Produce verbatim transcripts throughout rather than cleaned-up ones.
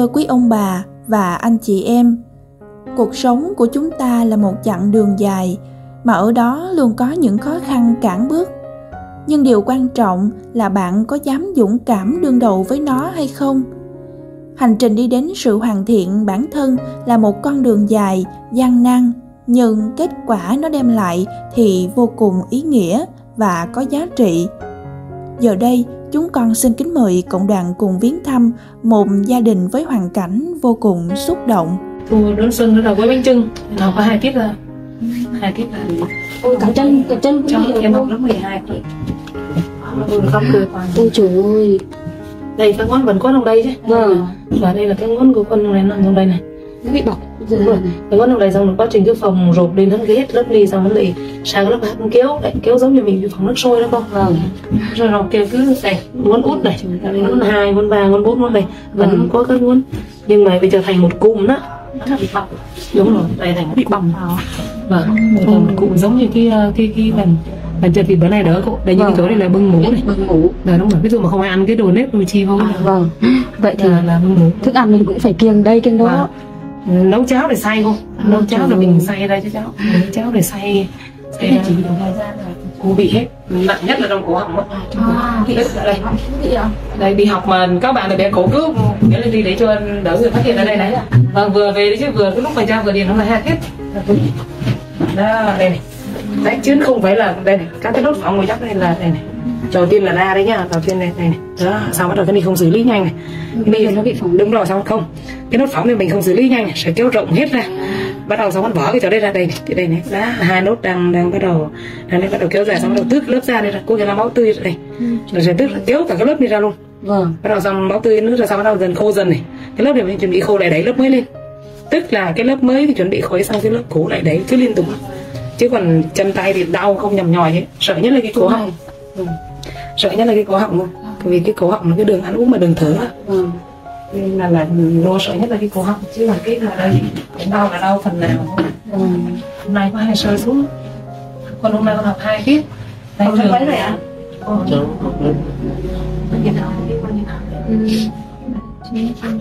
thưa quý ông bà và anh chị em, cuộc sống của chúng ta là một chặng đường dài, mà ở đó luôn có những khó khăn cản bước. Nhưng điều quan trọng là bạn có dám dũng cảm đương đầu với nó hay không? Hành trình đi đến sự hoàn thiện bản thân là một con đường dài, gian nan, nhưng kết quả nó đem lại thì vô cùng ý nghĩa và có giá trị. Giờ đây, chúng con xin kính mời cộng đoàn cùng viếng thăm một gia đình với hoàn cảnh vô cùng xúc động. Cô đón xuân nó là gói bánh chưng, học có hai tiết rồi. Hai tiết là ôi cả chân, cả chân cho em học lớp mười hai rồi. Ôi không cơ quan. Ôi trời ơi. Đây các ngón vẫn có trong đây chứ. Vâng. Và đây là cái ngón của con này nằm trong đây này. Nó bị bọc. Đúng rồi. Cái ngón trong đây xong rồi quá trình cái phòng rộp lên hết cái hết lớp ly xong nó lại sang lớp hát kéo, lại kéo giống như mình phòng nước sôi đó con. Vâng. Rồi rồi kêu cứ đây ngón út này, ngón hai, ngón ba, ngón bốn ngón này vẫn vâng. có các ngón. Nhưng mà bây giờ thành một cụm đó. Nó bị bọc. Đúng rồi, đây thành bị bọc. Vâng, thành một cụm giống như cái cái cái bàn bàn chân thì bữa nay đỡ cô. Đây những vâng. cái chỗ này là bưng mũ này. Bưng mũ. Là đúng rồi, ví dụ mà không ai ăn cái đồ nếp đồ chi vô. À, vâng. Vậy thì là, là bưng mũ. Thức ăn mình cũng phải kiêng đây kiêng đó. Vâng. Nấu cháo để xay cô. Nấu cháo là mình xay đây cho cháu. Nấu cháo để xay. Xay ra chỉ được thời gian là cô bị hết. Nặng nhất là trong cổ họng đó. À, bị đây. Bị à? Đây đi học mà các bạn là bé cổ cứ nghĩa là đi để cho đỡ người phát hiện ở đây này. Vâng, vừa về đấy chứ vừa cái lúc mà cha vừa điền nó là hai tiết. Đó, đây này. Đấy, chứ không phải là đây này, các cái nốt phỏng của chắc đây là đây này. Đầu tiên là ra đấy nhá, đầu tiên này, đây này. Đó, xong bắt đầu cái này không xử lý nhanh này. Bây giờ nó bị phỏng. Đúng rồi, xong không. Cái nốt phỏng thì mình không xử lý nhanh này, sẽ kéo rộng hết ra. Bắt đầu xong bắt vỏ cái chỗ đây ra đây này, thì đây này, đó, hai nốt đang đang bắt đầu đang bắt đầu kéo dài, xong bắt đầu tước lớp da đây ra, cô cho nó máu tươi ra đây. Rồi sẽ tước kéo cả cái lớp đi ra luôn. Vâng. Bắt đầu xong máu tươi nước ra xong bắt đầu dần khô dần này. Cái lớp này mình chuẩn bị khô lại đẩy lớp mới lên. Tức là cái lớp mới thì chuẩn bị khối xong cái lớp cũ lại đẩy cứ liên tục. Chứ còn chân tay thì đau không nhầm nhòi hết, sợ nhất là cái cổ họng. Ừ. Sợ nhất là cái cổ họng luôn, vì cái cổ họng là cái đường ăn uống mà đường thở á. Ừ. Nên là là lo sợ nhất là cái cổ họng, chứ còn cái là đây cũng đau là đau phần nào. Ừ. Hôm nay có hai sơ xuống, còn hôm nay con học hai tiết. Đây trường mấy rồi ạ? Con nhìn nào, con nhìn nào.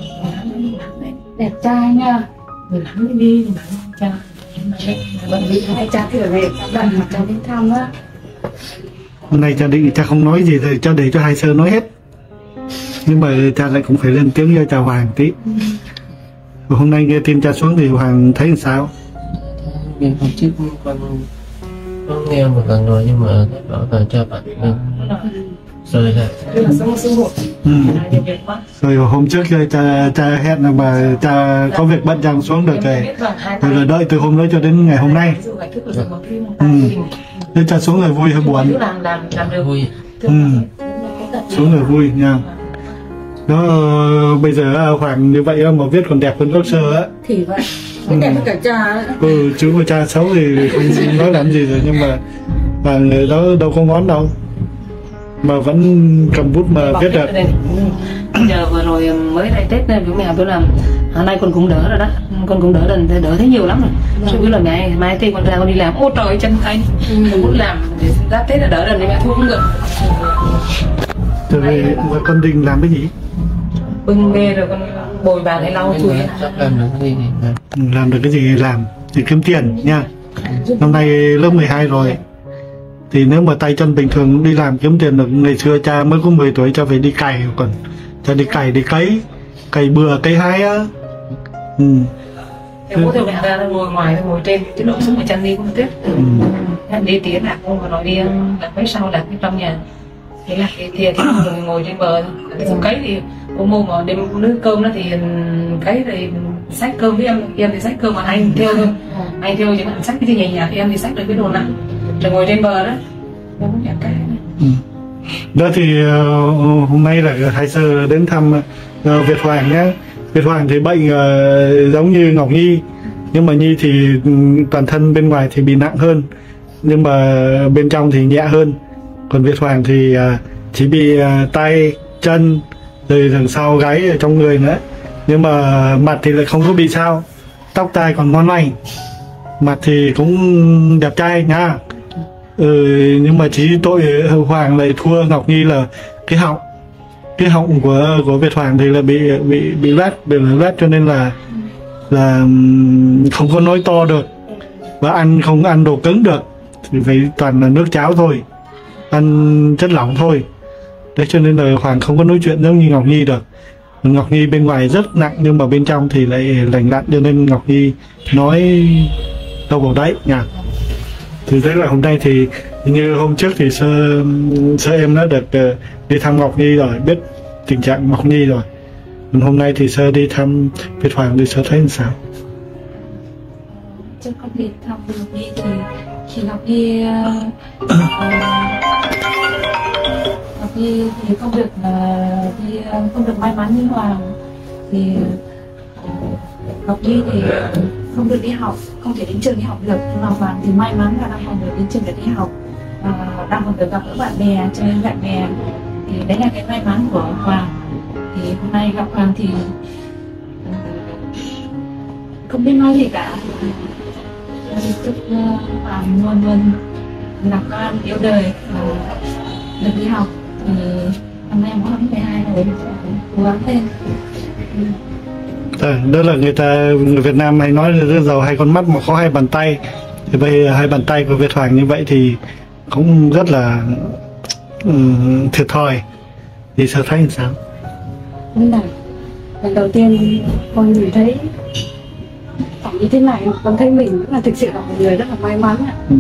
Đẹp trai nha. Mình nắm đi, mình nắm cha. Bận bị hai cha thì ở về bận mà cháu đến thăm á. Hôm nay cha định cha không nói gì thì cha để cho hai sơ nói hết, nhưng mà cha lại cũng phải lên tiếng cho cha Hoàng tí. Và hôm nay nghe tin cha xuống thì Hoàng thấy làm sao? Mình hôm trước con con nghe một lần rồi nhưng mà bảo là cha bạn nên rời ra. Ừ. Rồi hôm trước cha cha hẹn là mà cha có việc bận chẳng xuống được rồi, rồi, rồi đợi từ hôm đó cho đến ngày hôm nay. Ừ. Nên cha xuống rồi vui hay buồn? Vui. Ừ. Xuống rồi vui nha. Đó, bây giờ Hoàng như vậy mà viết còn đẹp hơn gốc sơ á. Thì vậy. Ừ. Đẹp hơn cả cha. Ừ, chữ của cha xấu thì không nói làm gì rồi, nhưng mà Hoàng đó đâu có ngón đâu mà vẫn cầm bút mà viết được. Giờ vừa rồi mới đây Tết nên bố mẹ tôi làm hôm nay con cũng đỡ rồi đó, con cũng đỡ đần đỡ thấy nhiều lắm rồi. Chứ biết là ngày mai thì con ra con đi làm, ôi trời chân tay con muốn làm để giáp Tết là đỡ đần thì mẹ thu không được. Rồi về con định làm cái gì? Bưng bê rồi con bồi bàn hay lau chùi. Làm được cái gì thì làm. Làm được cái gì làm để kiếm tiền nha. Năm nay lớp mười hai rồi, thì nếu mà tay chân bình thường đi làm kiếm tiền được. Ngày xưa cha mới có mười tuổi cha phải đi cày, còn cha đi cày đi cấy, cày bừa cấy hái á. Ừ. Em có theo mẹ ra ngồi ngoài ngồi trên chứ độ xuống ở chân đi không tiếp. Ừ. Đi tía lạc không, rồi đi lạc mấy sau lạc trong nhà. Thế là cái thìa thì ngồi, ngồi trên bờ thôi. Xong cấy thì hôm mô mà đem nước cơm đó thì cấy thì xách cơm với em, em thì xách cơm mà anh theo thôi. Anh theo chứ bạn xách cái gì nhẹ nhàng, em thì xách được cái đồ nặng. Rồi ngồi trên bờ đó. Em cũng nhặt cái. Ừ. Đó thì uh, hôm nay là hai sơ đến thăm uh, Việt Hoàng nhé. Việt Hoàng thì bệnh uh, giống như Ngọc Nhi, nhưng mà Nhi thì um, toàn thân bên ngoài thì bị nặng hơn, nhưng mà bên trong thì nhẹ hơn. Còn Việt Hoàng thì uh, chỉ bị uh, tay, chân, rồi đằng sau gáy ở trong người nữa. Nhưng mà mặt thì lại không có bị sao, tóc tai còn ngon lành, mặt thì cũng đẹp trai nha. Ừ, nhưng mà chỉ tội Hoàng lại thua Ngọc Nhi là cái họng. cái họng của của Việt Hoàng thì là bị bị bị loét bị loét cho nên là là không có nói to được và ăn không ăn đồ cứng được, thì phải toàn là nước cháo thôi, ăn chất lỏng thôi. Đấy cho nên là Hoàng không có nói chuyện giống như Ngọc Nhi được. Ngọc Nhi bên ngoài rất nặng nhưng mà bên trong thì lại lành lặn, cho nên Ngọc Nhi nói đâu vào đấy nha. Thì thế là hôm nay thì như hôm trước thì sơ sơ em đã được uh, đi thăm Ngọc Nhi rồi, biết tình trạng Ngọc Nhi rồi. Còn hôm nay thì sơ đi thăm Việt Hoàng thì sơ thấy làm sao? Trước con đi thăm Ngọc Nhi thì khi Ngọc Nhi uh, Ngọc Nhi thì không được uh, thì uh, không được may mắn như Hoàng, thì uh, Ngọc Nhi thì không được đi học, không thể đến trường đi học được. Nhưng mà Hoàng thì may mắn là đang còn được đến trường để đi học, và đang còn được gặp gỡ bạn bè, chơi với bạn bè, thì đấy là cái may mắn của Hoàng. Thì hôm nay gặp Hoàng thì không biết nói gì cả, chúc Hoàng luôn luôn lạc quan, yêu đời và được đi học. Thì năm nay mỗi mười hai rồi, cố gắng lên. À, đó là người ta, người Việt Nam hay nói là giàu hai con mắt mà có hai bàn tay. Thì bây giờ hai bàn tay của Việt Hoàng như vậy thì cũng rất là um, thiệt thòi. Thì Sơ thấy làm sao? Nên là lần đầu tiên con nhìn thấy cảnh như thế này, con thấy mình là thực sự là một người rất là may mắn. Ừ.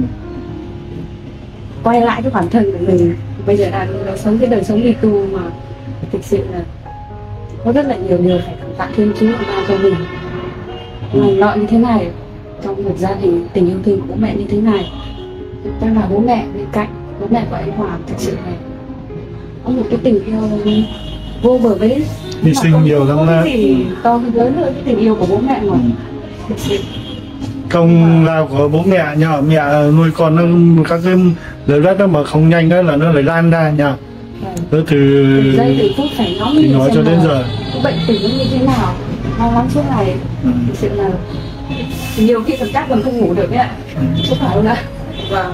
Quay lại cái bản thân của mình bây giờ đang sống cái đời sống đi tu mà thực sự là có rất là nhiều điều phải cảm tạ Thiên Chúa ban cho mình. Lành lọ như thế này, trong một gia đình tình yêu thương của bố mẹ như thế này, chắc là bố mẹ bên cạnh, bố mẹ của anh Hoàng thực sự là có một cái tình yêu vô bờ bến, hy sinh nhiều lắm đó. Thì to lớn hơn cái tình yêu của bố mẹ mà. Thực sự công lao của bố mẹ nhờ mẹ nuôi con nó các cái lời rất đó mà không nhanh đó là nó lại lan ra nhờ. Đó từ giây từ phút phải nói thì nói cho đến giờ cái bệnh tình nó như thế nào, lo lắng suốt ngày. Ừ. Thực sự là nhiều khi cảm giác còn không ngủ được đấy ạ. Không phải đâu ạ. Vâng.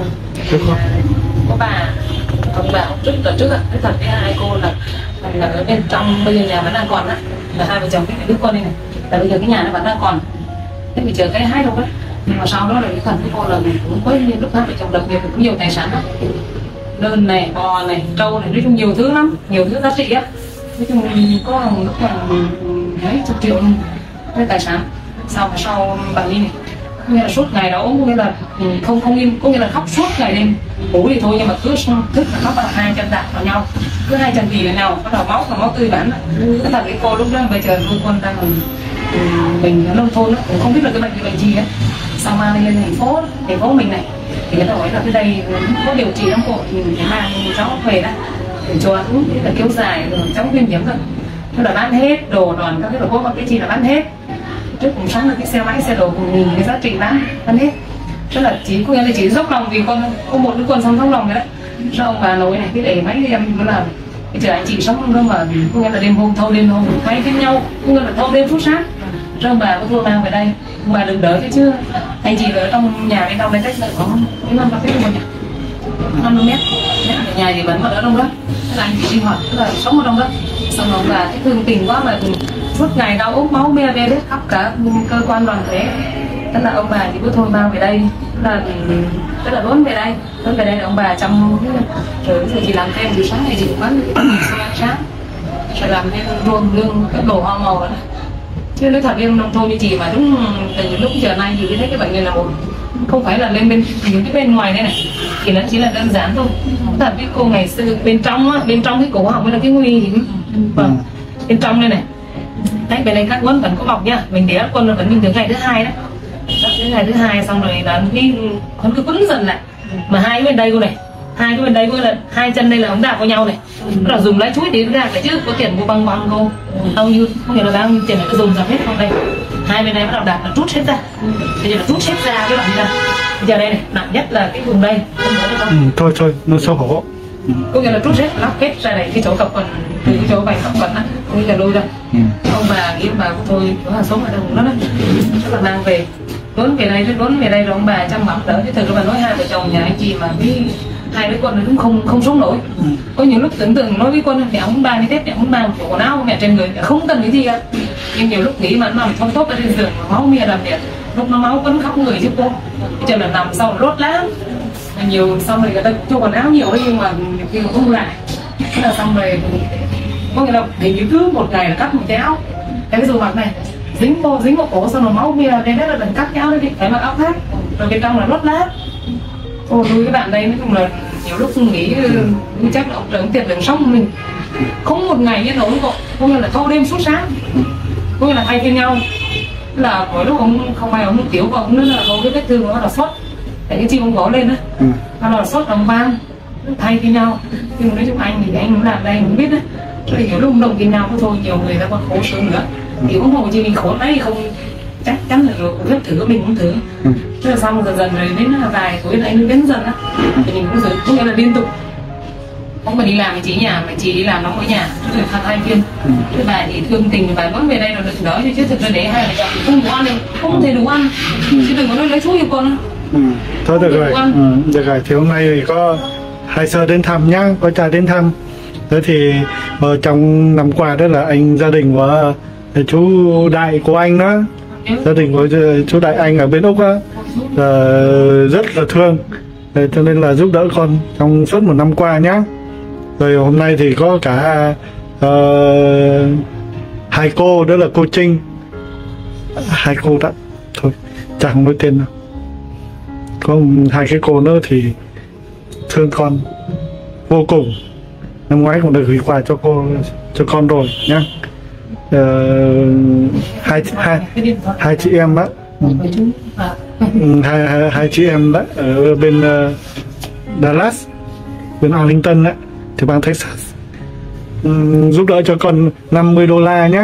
Có bà ông bà hôm trước đợt trước ạ, cái thật với hai cô là là ở bên trong, bây giờ nhà vẫn đang còn á, là hai vợ chồng cái đứa con đây này, là bây giờ cái nhà nó vẫn đang còn. Thế mình chờ cái hai đâu đấy, nhưng mà sau đó là cái thần với cô là mình cũng có lúc hai vợ chồng đặc biệt cũng nhiều tài sản lắm, đơn này, bò này, trâu này, nói chung nhiều thứ lắm, nhiều thứ giá trị á. Nói chung có một lúc là mấy chục triệu cái tài sản. Sau mà sau bà Ly này, có nghĩa là suốt ngày đó, có nghĩa là không không im, có nghĩa là khóc suốt ngày đêm. Ngủ thì thôi nhưng mà cứ thức là khóc, là hai chân đạp vào nhau, cứ hai chân tì vào nhau, bắt đầu máu và máu tươi bắn. Cái thật cái cô lúc đó bây giờ nuôi con đang mình mình ở nông thôn cũng không biết là cái bệnh cái bệnh gì á. Sau mang lên thành phố, thành phố mình này thì người ta nói là cái đây có điều trị lắm cô, thì mình phải mang cháu về đó để cho uống là kéo dài rồi cháu viêm nhiễm rồi, nó là bán hết đồ đoàn các cái đồ có cái gì là bán hết. Trước cũng sống là cái xe máy xe đồ cùng nghìn cái giá trị bán bán hết, tức là chỉ có nghĩa là chỉ dốc lòng vì con có một đứa con sống dốc lòng đấy đấy. Sao ông bà nói này cái để mấy em nó là bây giờ anh chị sống cơ mà có nghĩa là đêm hôm thâu đêm hôm quay với nhau, có nghĩa là thâu đêm phút sát. Rồi ông bà có thua mang về đây, ông bà đừng đỡ thế chứ anh chị ở trong nhà bên trong đây cách có mấy năm bao nhiêu nhỉ, năm mươi mét, nhà thì vẫn ở trong đó, là anh chị sinh hoạt tức là sống ở trong đó. Xong rồi ông bà cái thương tình quá mà suốt ngày đau ốm máu me ve hết khắp cả cơ quan đoàn thể, tức là ông bà thì cứ thôi mang về đây, tức là tức là đốn về đây, đốn về đây là ông bà chăm rồi giờ chị làm thêm từ sáng ngày chị cũng bán sáng rồi làm thêm ruộng lương cái đồ hoa màu đó. Chứ nói thật em nông thôn như chị mà đúng từ lúc giờ nay thì thấy cái bệnh này là một không phải là lên bên những cái bên ngoài đây này, thì nó chỉ là đơn giản thôi. Thật với cô ngày xưa bên trong á, bên trong cái cổ họng mới là cái nguy hiểm. Vâng, bên trong đây này, đấy bên đây các quân vẫn có bọc nhá, mình để quân nó vẫn bình thường ngày thứ hai đó, đến ngày thứ hai xong rồi là cái hắn cứ quấn dần lại, mà hai cái bên đây cô này, hai cái bên đây cô là hai chân đây là ống đạp vào nhau này, là dùng lá chuối để gạt lại chứ có tiền cô băng băng cô, bao nhiêu không hiểu là bao nhiêu tiền là cứ dùng dập hết không đây, hai bên đây bắt đầu đạp là rút hết ra, bây giờ là rút hết ra cái đoạn ra, bây giờ đây này nặng nhất là cái vùng đây, không nói được không? Ừ, thôi thôi nó xấu hổ. Có nghĩa là rút hết lắp hết ra này cái chỗ cặp quần, từ cái chỗ vành cặp quần á, có nghĩa là lôi ra. Ừ. Ông bà nghĩ bà của tôi có hàng sống ở đâu đó đó, chắc là mang về, đốn về đây, đốn về đây rồi ông bà chăm bẵm đỡ chứ thực ra bà nói hai vợ chồng nhà anh chị mà biết hai đứa con nó cũng không không sống nổi. Có nhiều lúc tưởng tượng nói với con mẹ không ba đi Tết, mẹ không ba một bộ quần áo mẹ trên người, mẹ không cần cái gì cả. Nhưng nhiều lúc nghĩ mà nó nằm thoi thóp ở trên giường mà máu mia làm mẹ, lúc nó máu vẫn khóc người chứ cô. Cho là nằm sau rốt lắm. Nhiều xong rồi người ta cho quần áo nhiều ấy, nhưng mà nhiều khi cũng không lại. Thế là xong rồi có nghĩa là hình như cứ một ngày là cắt một cái áo. Cái dù mặc này dính vô dính vào cổ xong rồi máu mia đây, đó là đừng cắt cái áo đấy đi, phải mặc áo khác. Rồi bên trong là rốt lắm. Ôi nuôi các bạn đây nói chung là nhiều lúc nghĩ chắc là ông trời ông tiệt đường sống của mình không một ngày yên ổn cậu, có nghĩa là thâu đêm suốt sáng, có nghĩa là thay phiên nhau. Là mỗi lúc ông không may ông tiểu và ông nữa là có cái vết thương nó là sốt, tại cái chim ông gõ lên đó, ừ. Nó là sốt đồng vang thay phiên nhau. Nhưng mà nói chung anh thì anh cũng làm đây cũng biết đấy, rồi nhiều lúc đồng phiên nhau thôi, nhiều người ta còn khổ sở nữa. Thì cũng hồ chứ mình khổ đấy không chắc chắn là rồi cũng thử mình cũng thử. Ừ. Thế là xong dần dần rồi đến vài tuổi là anh mới biến dần á, thì mình cũng rồi có nghĩa là liên tục không phải đi làm thì chị nhà mà chị đi làm nó ở nhà rồi thằng hai phiên. Ừ. Thế bà thì thương tình bà vẫn về đây rồi được đỡ chứ thực ra để hai vợ chồng không đủ ăn đâu, không thể đủ ăn. Ừ. Chứ đừng có nói lấy thuốc cho con. Ừ. Thôi được rồi, ừ. Được rồi thì hôm nay thì có hai sơ đến thăm nhá, có trai đến thăm. Thế thì ở trong năm qua đó là anh gia đình của chú Đại của anh đó, gia đình của chú Đại anh ở bên Úc á, rất là thương, cho nên là giúp đỡ con trong suốt một năm qua nhá. Rồi hôm nay thì có cả uh, hai cô, đó là cô Trinh, hai cô đó thôi chẳng nói tên đâu, có hai cái cô nữa thì thương con vô cùng. Năm ngoái cũng đã gửi quà cho cô cho con rồi nhá. Uh, hai, hai, hai chị em đó, ừ. hai, hai, hai chị em đó ở bên uh, Dallas, bên Arlington đó, thì bang Texas, um, giúp đỡ cho con năm mươi đô la nhá,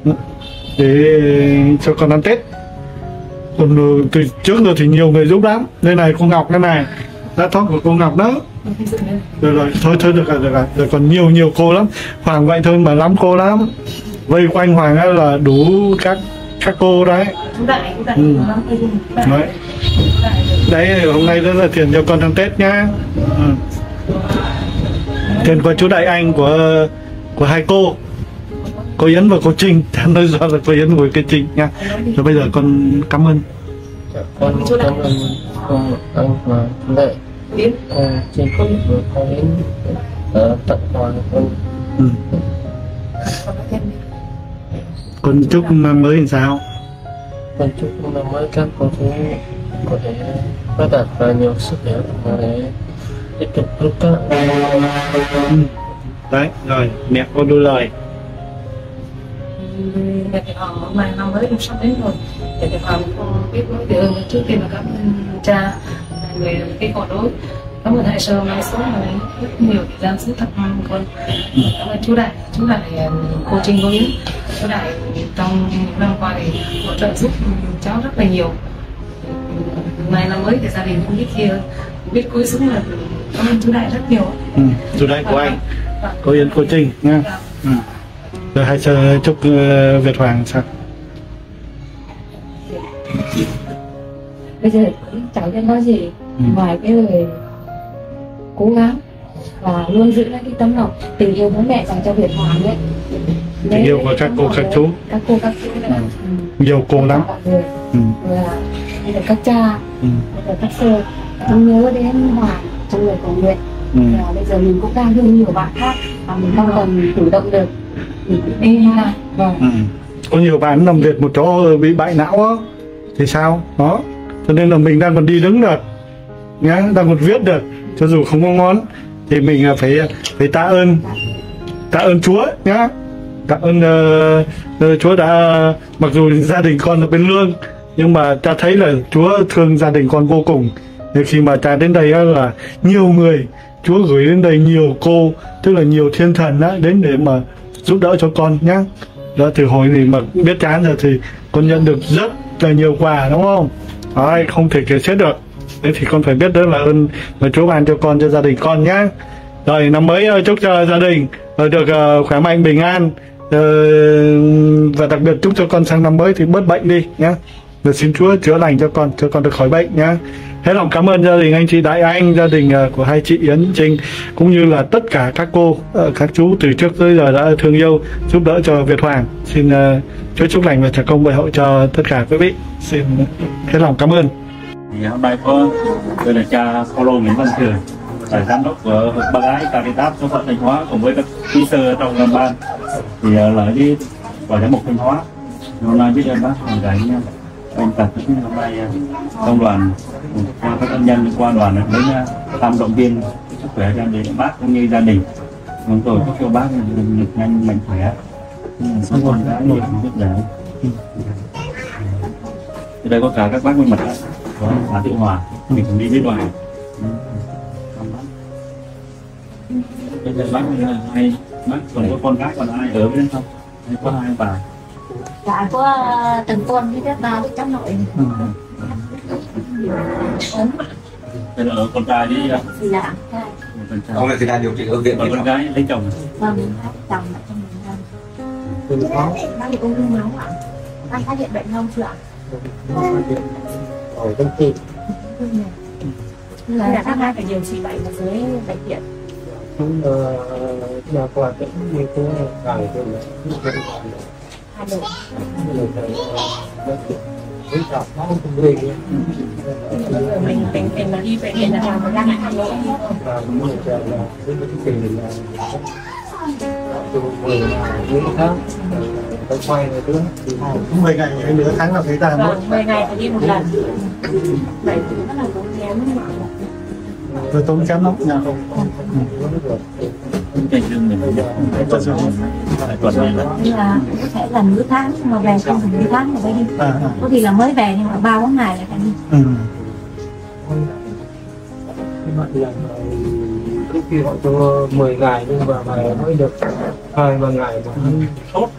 để cho con ăn Tết. Còn từ trước rồi thì nhiều người giúp lắm. Đây này cô Ngọc, đây này lá tóc của cô Ngọc đó. Rồi rồi, thôi thôi được rồi, được rồi, rồi còn nhiều nhiều cô lắm. Hoàng vậy thôi mà lắm cô lắm. Vây quanh Hoàng ấy là đủ các các cô đấy. Ừ. Đấy. Đấy, hôm nay rất là tiền cho con ăn Tết nhá. Ừ. Tiền của chú Đại Anh của của hai cô, cô Yến và cô Trinh. Nói rõ là cô Yến và cô Trinh nha. Rồi bây giờ con cảm ơn. Con cảm ơn cô anh và chú Đại. Cô Trinh và cô Yến đã tặng quà cho con. Ừ. Con chúc năm mới làm sao? Con chúc năm mới các cô chú có thể phát đạt và nhiều sức khỏe để tiếp tục giúp các. Ừ. Đấy, rồi mẹ con đôi lời. Mẹ thì họ hôm nay năm mới cũng sắp đến rồi. Mẹ thì họ cũng biết nói từ ơn trước tiên là cảm ơn cha, người cái con đối. Cảm ơn hai sơ mai số này rất nhiều thời gian sức thăm con. Cảm ơn chú Đại, chú Đại cô Trinh cô Yến. Chú Đại trong những năm qua thì hỗ trợ giúp cháu rất là nhiều. Mai năm mới thì gia đình cũng biết kia biết cúi xuống là cảm ơn chú Đại rất nhiều. Ừ, chú Đại của anh, cô Yến, cô Trinh nha. Ừ. Rồi hai sơ chúc uh, Việt Hoàng sao? Bây giờ cháu biết nói gì ừ. ngoài cái lời cố gắng và luôn giữ lại cái tấm lòng tình yêu bố mẹ dành cho Việt Hoàng đấy. Tình yêu của các cô các chú, các cô các chú đấy. Ừ. Nhiều cô lắm. Rồi ừ. là là các cha, ừ. rồi các sơ, chúng nhớ đến Hoàng trong người cầu nguyện. Ừ. Và bây giờ mình cũng đang thương nhiều bạn khác và mình không cần chủ động được mình đi ha. Vâng. Ừ. Có nhiều bạn nằm liệt một chỗ bị bại não đó, thì sao đó, cho nên là mình đang còn đi đứng được nhá, đang còn viết được cho dù không có ngón thì mình phải phải tạ ơn tạ ơn Chúa nhá, tạ ơn uh, Chúa đã, mặc dù gia đình con ở bên lương nhưng mà cha thấy là Chúa thương gia đình con vô cùng. Thì khi mà cha đến đây là nhiều người, Chúa gửi đến đây nhiều cô, tức là nhiều thiên thần á, đến để mà giúp đỡ cho con nhá. Đó, từ hồi thì mà biết chán rồi thì con nhận được rất là nhiều quà đúng không? Đấy, không thể kể hết được. Thế thì con phải biết đó là ơn mà Chúa ban cho con, cho gia đình con nhá. Rồi năm mới chúc cho gia đình được khỏe mạnh bình an, và đặc biệt chúc cho con sang năm mới thì bớt bệnh đi nhá. Rồi xin Chúa chữa lành cho con, cho con được khỏi bệnh nhá. hết lòng cảm ơn gia đình anh chị Đại Anh, gia đình uh, của hai chị Yến Trinh, cũng như là tất cả các cô, uh, các chú từ trước tới giờ đã thương yêu giúp đỡ cho Việt Hoàng. Xin uh, Chúa chúc lành và trả công bệ hộ cho tất cả quý vị. Xin hết lòng cảm ơn. Thì hôm nay có tôi là cha Paulo Nguyễn Văn Trường, là giám đốc của bác gái Caritas số phận Thanh Hóa, cùng với các kỹ sư trong làm ban thì lợi với và giám mục Thanh Hóa. Hôm nay biết ơn bác hoàn cảnh anh tật hôm nay công đoàn qua các ân nhân liên quan đoàn đến thăm động viên sức khỏe gia đình bác cũng như gia đình. Chúng tôi chúc cho bác được nhanh mạnh khỏe, sống con gái nhiều rất là. Ở đây có cả các bác bên mặt có bà Tiểu Hòa, mình cũng đi với đoàn. Bây giờ bác hay bác còn có con gái còn ai ở bên không? Hay có hai bà? Dạ có từng con với các ba với cháu nội. Ốm. Đây là ở con trai với Dạ. Ông là thì đang điều trị ở viện. Còn con gái lấy chồng. Vâng, chồng ở trong miền Nam. Bác bị ung thư máu ạ. Anh phát hiện bệnh không chưa ạ? Ở trong tim. Là các bác phải điều trị bệnh ở dưới bệnh viện. Chúng nhà khoa tỉnh như thế này thì là Hà Nội. Mình mình mình mà đi bệnh viện là làm ra Hà Nội. Những tháng phải quay rồi nữa thì mười ngày hay nửa tháng là thấy ta Vâng, mười ngày phải đi một lần. Vậy thì rất là tốn kém. rồi tốn kém lắm nhà không. Cảnh dương mình tuần tuần này là là có thể là nửa tháng mà về không phải nửa tháng mà phải đi. À, à. Có khi là mới về nhưng mà ba bốn ngày là phải đi. Ừ. lúc khi họ cho mười ngày nhưng mà mày mới được hai ba ngày mà hắn sốt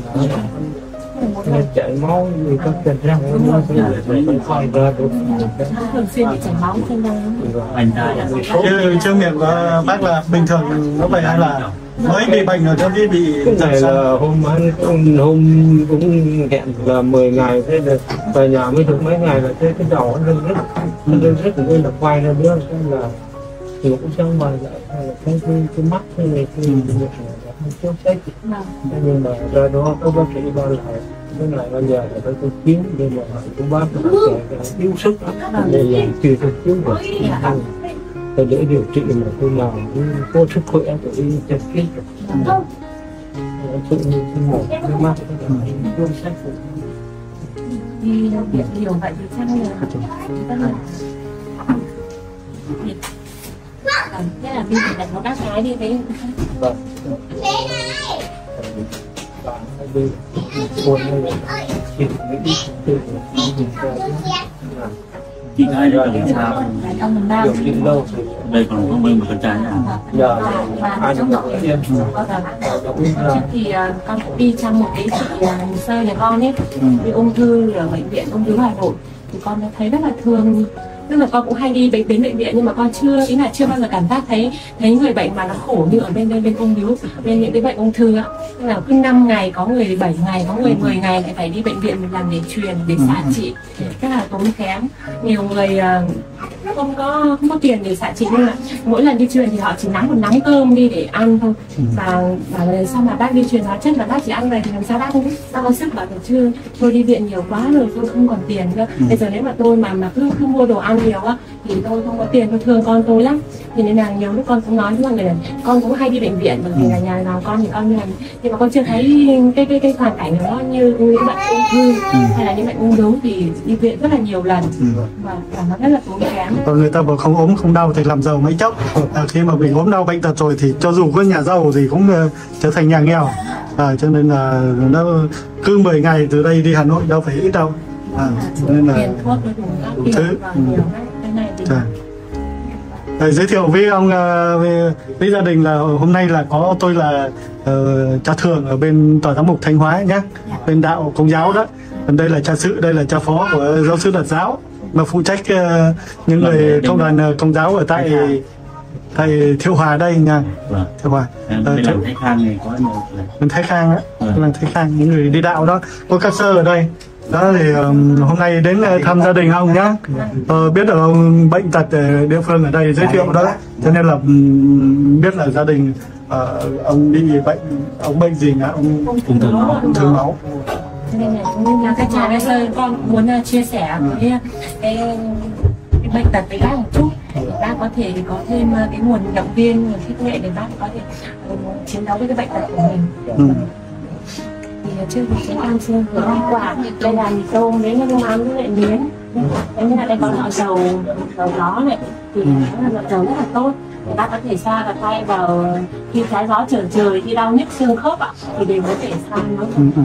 nên chảy máu như các chân răng nó sẽ phải quay ra được Thường xuyên bị chảy máu trên đây. anh ta Chứ, chứ miệng của bác là bình thường nó vậy hay là mới bị bệnh rồi cho đi bị cái này là hôm hắn hôm cũng hẹn là mười ngày thế là về nhà mới được mấy ngày là thế cái đầu nó lên rất nó lên rất là là quay ra nữa thế là thì cũng chẳng mà lại là cái cái cái mắt cái này cái không có thấy nhưng mà ra đó có bác sĩ ba lại cái này bây giờ là phải tôi kiếm nhưng mà cũng bác là thiếu sức nên là chưa tôi kiếm được tôi để điều trị mà tôi nào có sức khỏe tôi đi cho kiếm sự như thế một cái mắt cái sách Đi viện nhiều vậy thì chắc là thế là đi đặt nó bác gái đi đấy. vâng đi buồn này chỉ nghĩ từ chị gái đó là sao Ông mình bao điều trị lâu thì đây còn có mấy một con trai nữa. giờ ai cũng được yên trước thì con cũng đi trong một cái chị hồ sơ nhà con ấy bị ung thư ở bệnh viện ung thư Hà Nội thì con đã thấy rất là thương. Tức là con cũng hay đi bệnh đến bệnh viện nhưng mà con chưa ý là chưa bao giờ cảm giác thấy thấy người bệnh mà nó khổ như ở bên bên bên ung thư bên những cái bệnh ung thư á. Tức là cứ năm ngày có người bảy ngày có người mười ngày lại phải đi bệnh viện một lần để truyền để xạ trị, rất là tốn kém. Nhiều người uh, không có không có tiền để xạ trị nhưng mà mỗi lần đi truyền thì họ chỉ nắm một nắm cơm đi để ăn thôi và bảo là sao mà bác đi truyền hóa chất là bác chỉ ăn về thì làm sao bác không bác có sức bảo là chưa tôi đi viện nhiều quá rồi tôi không còn tiền cơ. Bây giờ nếu mà tôi mà mà cứ cứ mua đồ ăn nhiều á thì tôi không có tiền, tôi thương con tôi lắm. Thì nên là nhiều lúc con cũng nói với mọi người là con cũng hay đi bệnh viện bởi vì là nhà nào con thì con như là nhưng mà con chưa thấy cái cái cái hoàn cảnh nó như những bệnh ung thư hay là những bệnh ung bướu thì đi viện rất là nhiều lần và và nó rất là tốn kém. Còn người ta bảo không ốm không đau thì làm giàu mấy chốc. À, khi mà mình ốm đau bệnh tật rồi thì cho dù có nhà giàu thì cũng uh, trở thành nhà nghèo. À, cho nên là nó cứ mười ngày từ đây đi Hà Nội đâu phải ít đâu. À, nên là tiền thuốc nó đủ các thứ và nhiều cái này thì Để giới thiệu với ông với, với gia đình là hôm nay là có tôi là uh, cha thường ở bên tòa giám mục Thanh Hóa nhé, bên đạo Công giáo đó. Còn đây là cha sự, đây là cha phó của giáo sứ Đạt giáo mà phụ trách uh, những người công đoàn uh, Công giáo ở tại tại Thiệu Hòa đây nha. Thiệu Hòa. Bên làm Thái Khang này có nhiều. Bên Thái Khang á, bên Thái Khang những người đi đạo đó. Có các sơ ở đây. Đó thì um, hôm nay đến uh, thăm gia đình ông nhá. Ờ, biết được ông bệnh tật ở địa phương ở đây giới thiệu đó, cho nên là um, biết là gia đình uh, ông bị bệnh, ông bệnh gì nhá, ông ung thư máu, ung thư máu. Cho nên là cũng là các cha bây giờ con muốn uh, chia sẻ với uh, cái, cái bệnh tật với bác một chút, để bác có thể có thêm uh, cái nguồn động viên, nguồn khích lệ để bác có thể uh, chiến đấu với cái bệnh tật của mình. Ừ. Thì trước thì chúng ăn xương với hoa quả, đây là mì tôm với nước mắm với lại miến, đây là đây có lọ dầu dầu gió này, thì nó là lọ dầu rất là tốt. Thì bác có thể xoa cả tay vào khi trái gió trở trời, khi đau nhức xương khớp ạ, thì đều có thể xoa nó.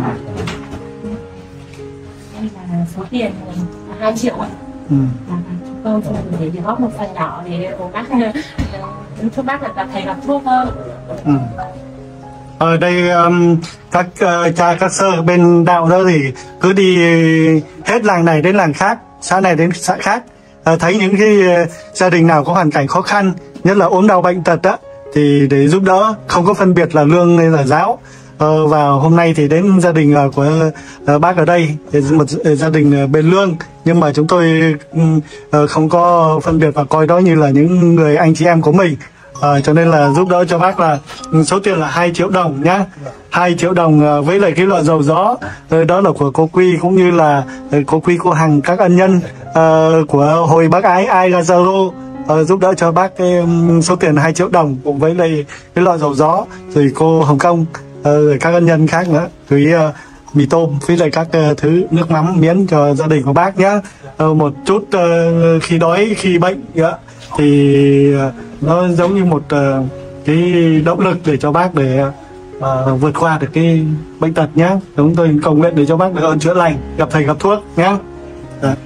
Đây là số tiền hai triệu ạ. Ừ. Chúng tôi để góp một phần nhỏ để bác chúc bác là gặp thầy gặp thuốc hơn. Ừ. Ở đây um, các uh, cha các sơ bên đạo đó thì cứ đi hết làng này đến làng khác, xã này đến xã khác, uh, thấy những cái uh, gia đình nào có hoàn cảnh khó khăn, nhất là ốm đau bệnh tật đó, thì để giúp đỡ, không có phân biệt là lương hay là giáo. Uh, và hôm nay thì đến gia đình uh, của uh, bác ở đây, một uh, gia đình uh, bên lương, nhưng mà chúng tôi uh, không có phân biệt và coi đó như là những người anh chị em của mình. À, cho nên là giúp đỡ cho bác là số tiền là hai triệu đồng nhá, hai triệu đồng với lại cái lọ dầu gió đó là của cô Quy cũng như là cô Quy, cô Hằng, các ân nhân uh, của hội bác ái Ai Lazaro uh, giúp đỡ cho bác cái um, số tiền hai triệu đồng cùng với lại cái lọ dầu gió, rồi cô Hồng Kông, uh, rồi các ân nhân khác nữa, với uh, mì tôm với lại các uh, thứ nước mắm miến cho gia đình của bác nhá. Uh, một chút uh, khi đói khi bệnh uh, thì uh, nó giống như một uh, cái động lực để cho bác để uh, vượt qua được cái bệnh tật nhá. Chúng tôi cầu nguyện để cho bác được ơn chữa lành, gặp thầy gặp thuốc nhá. Đấy.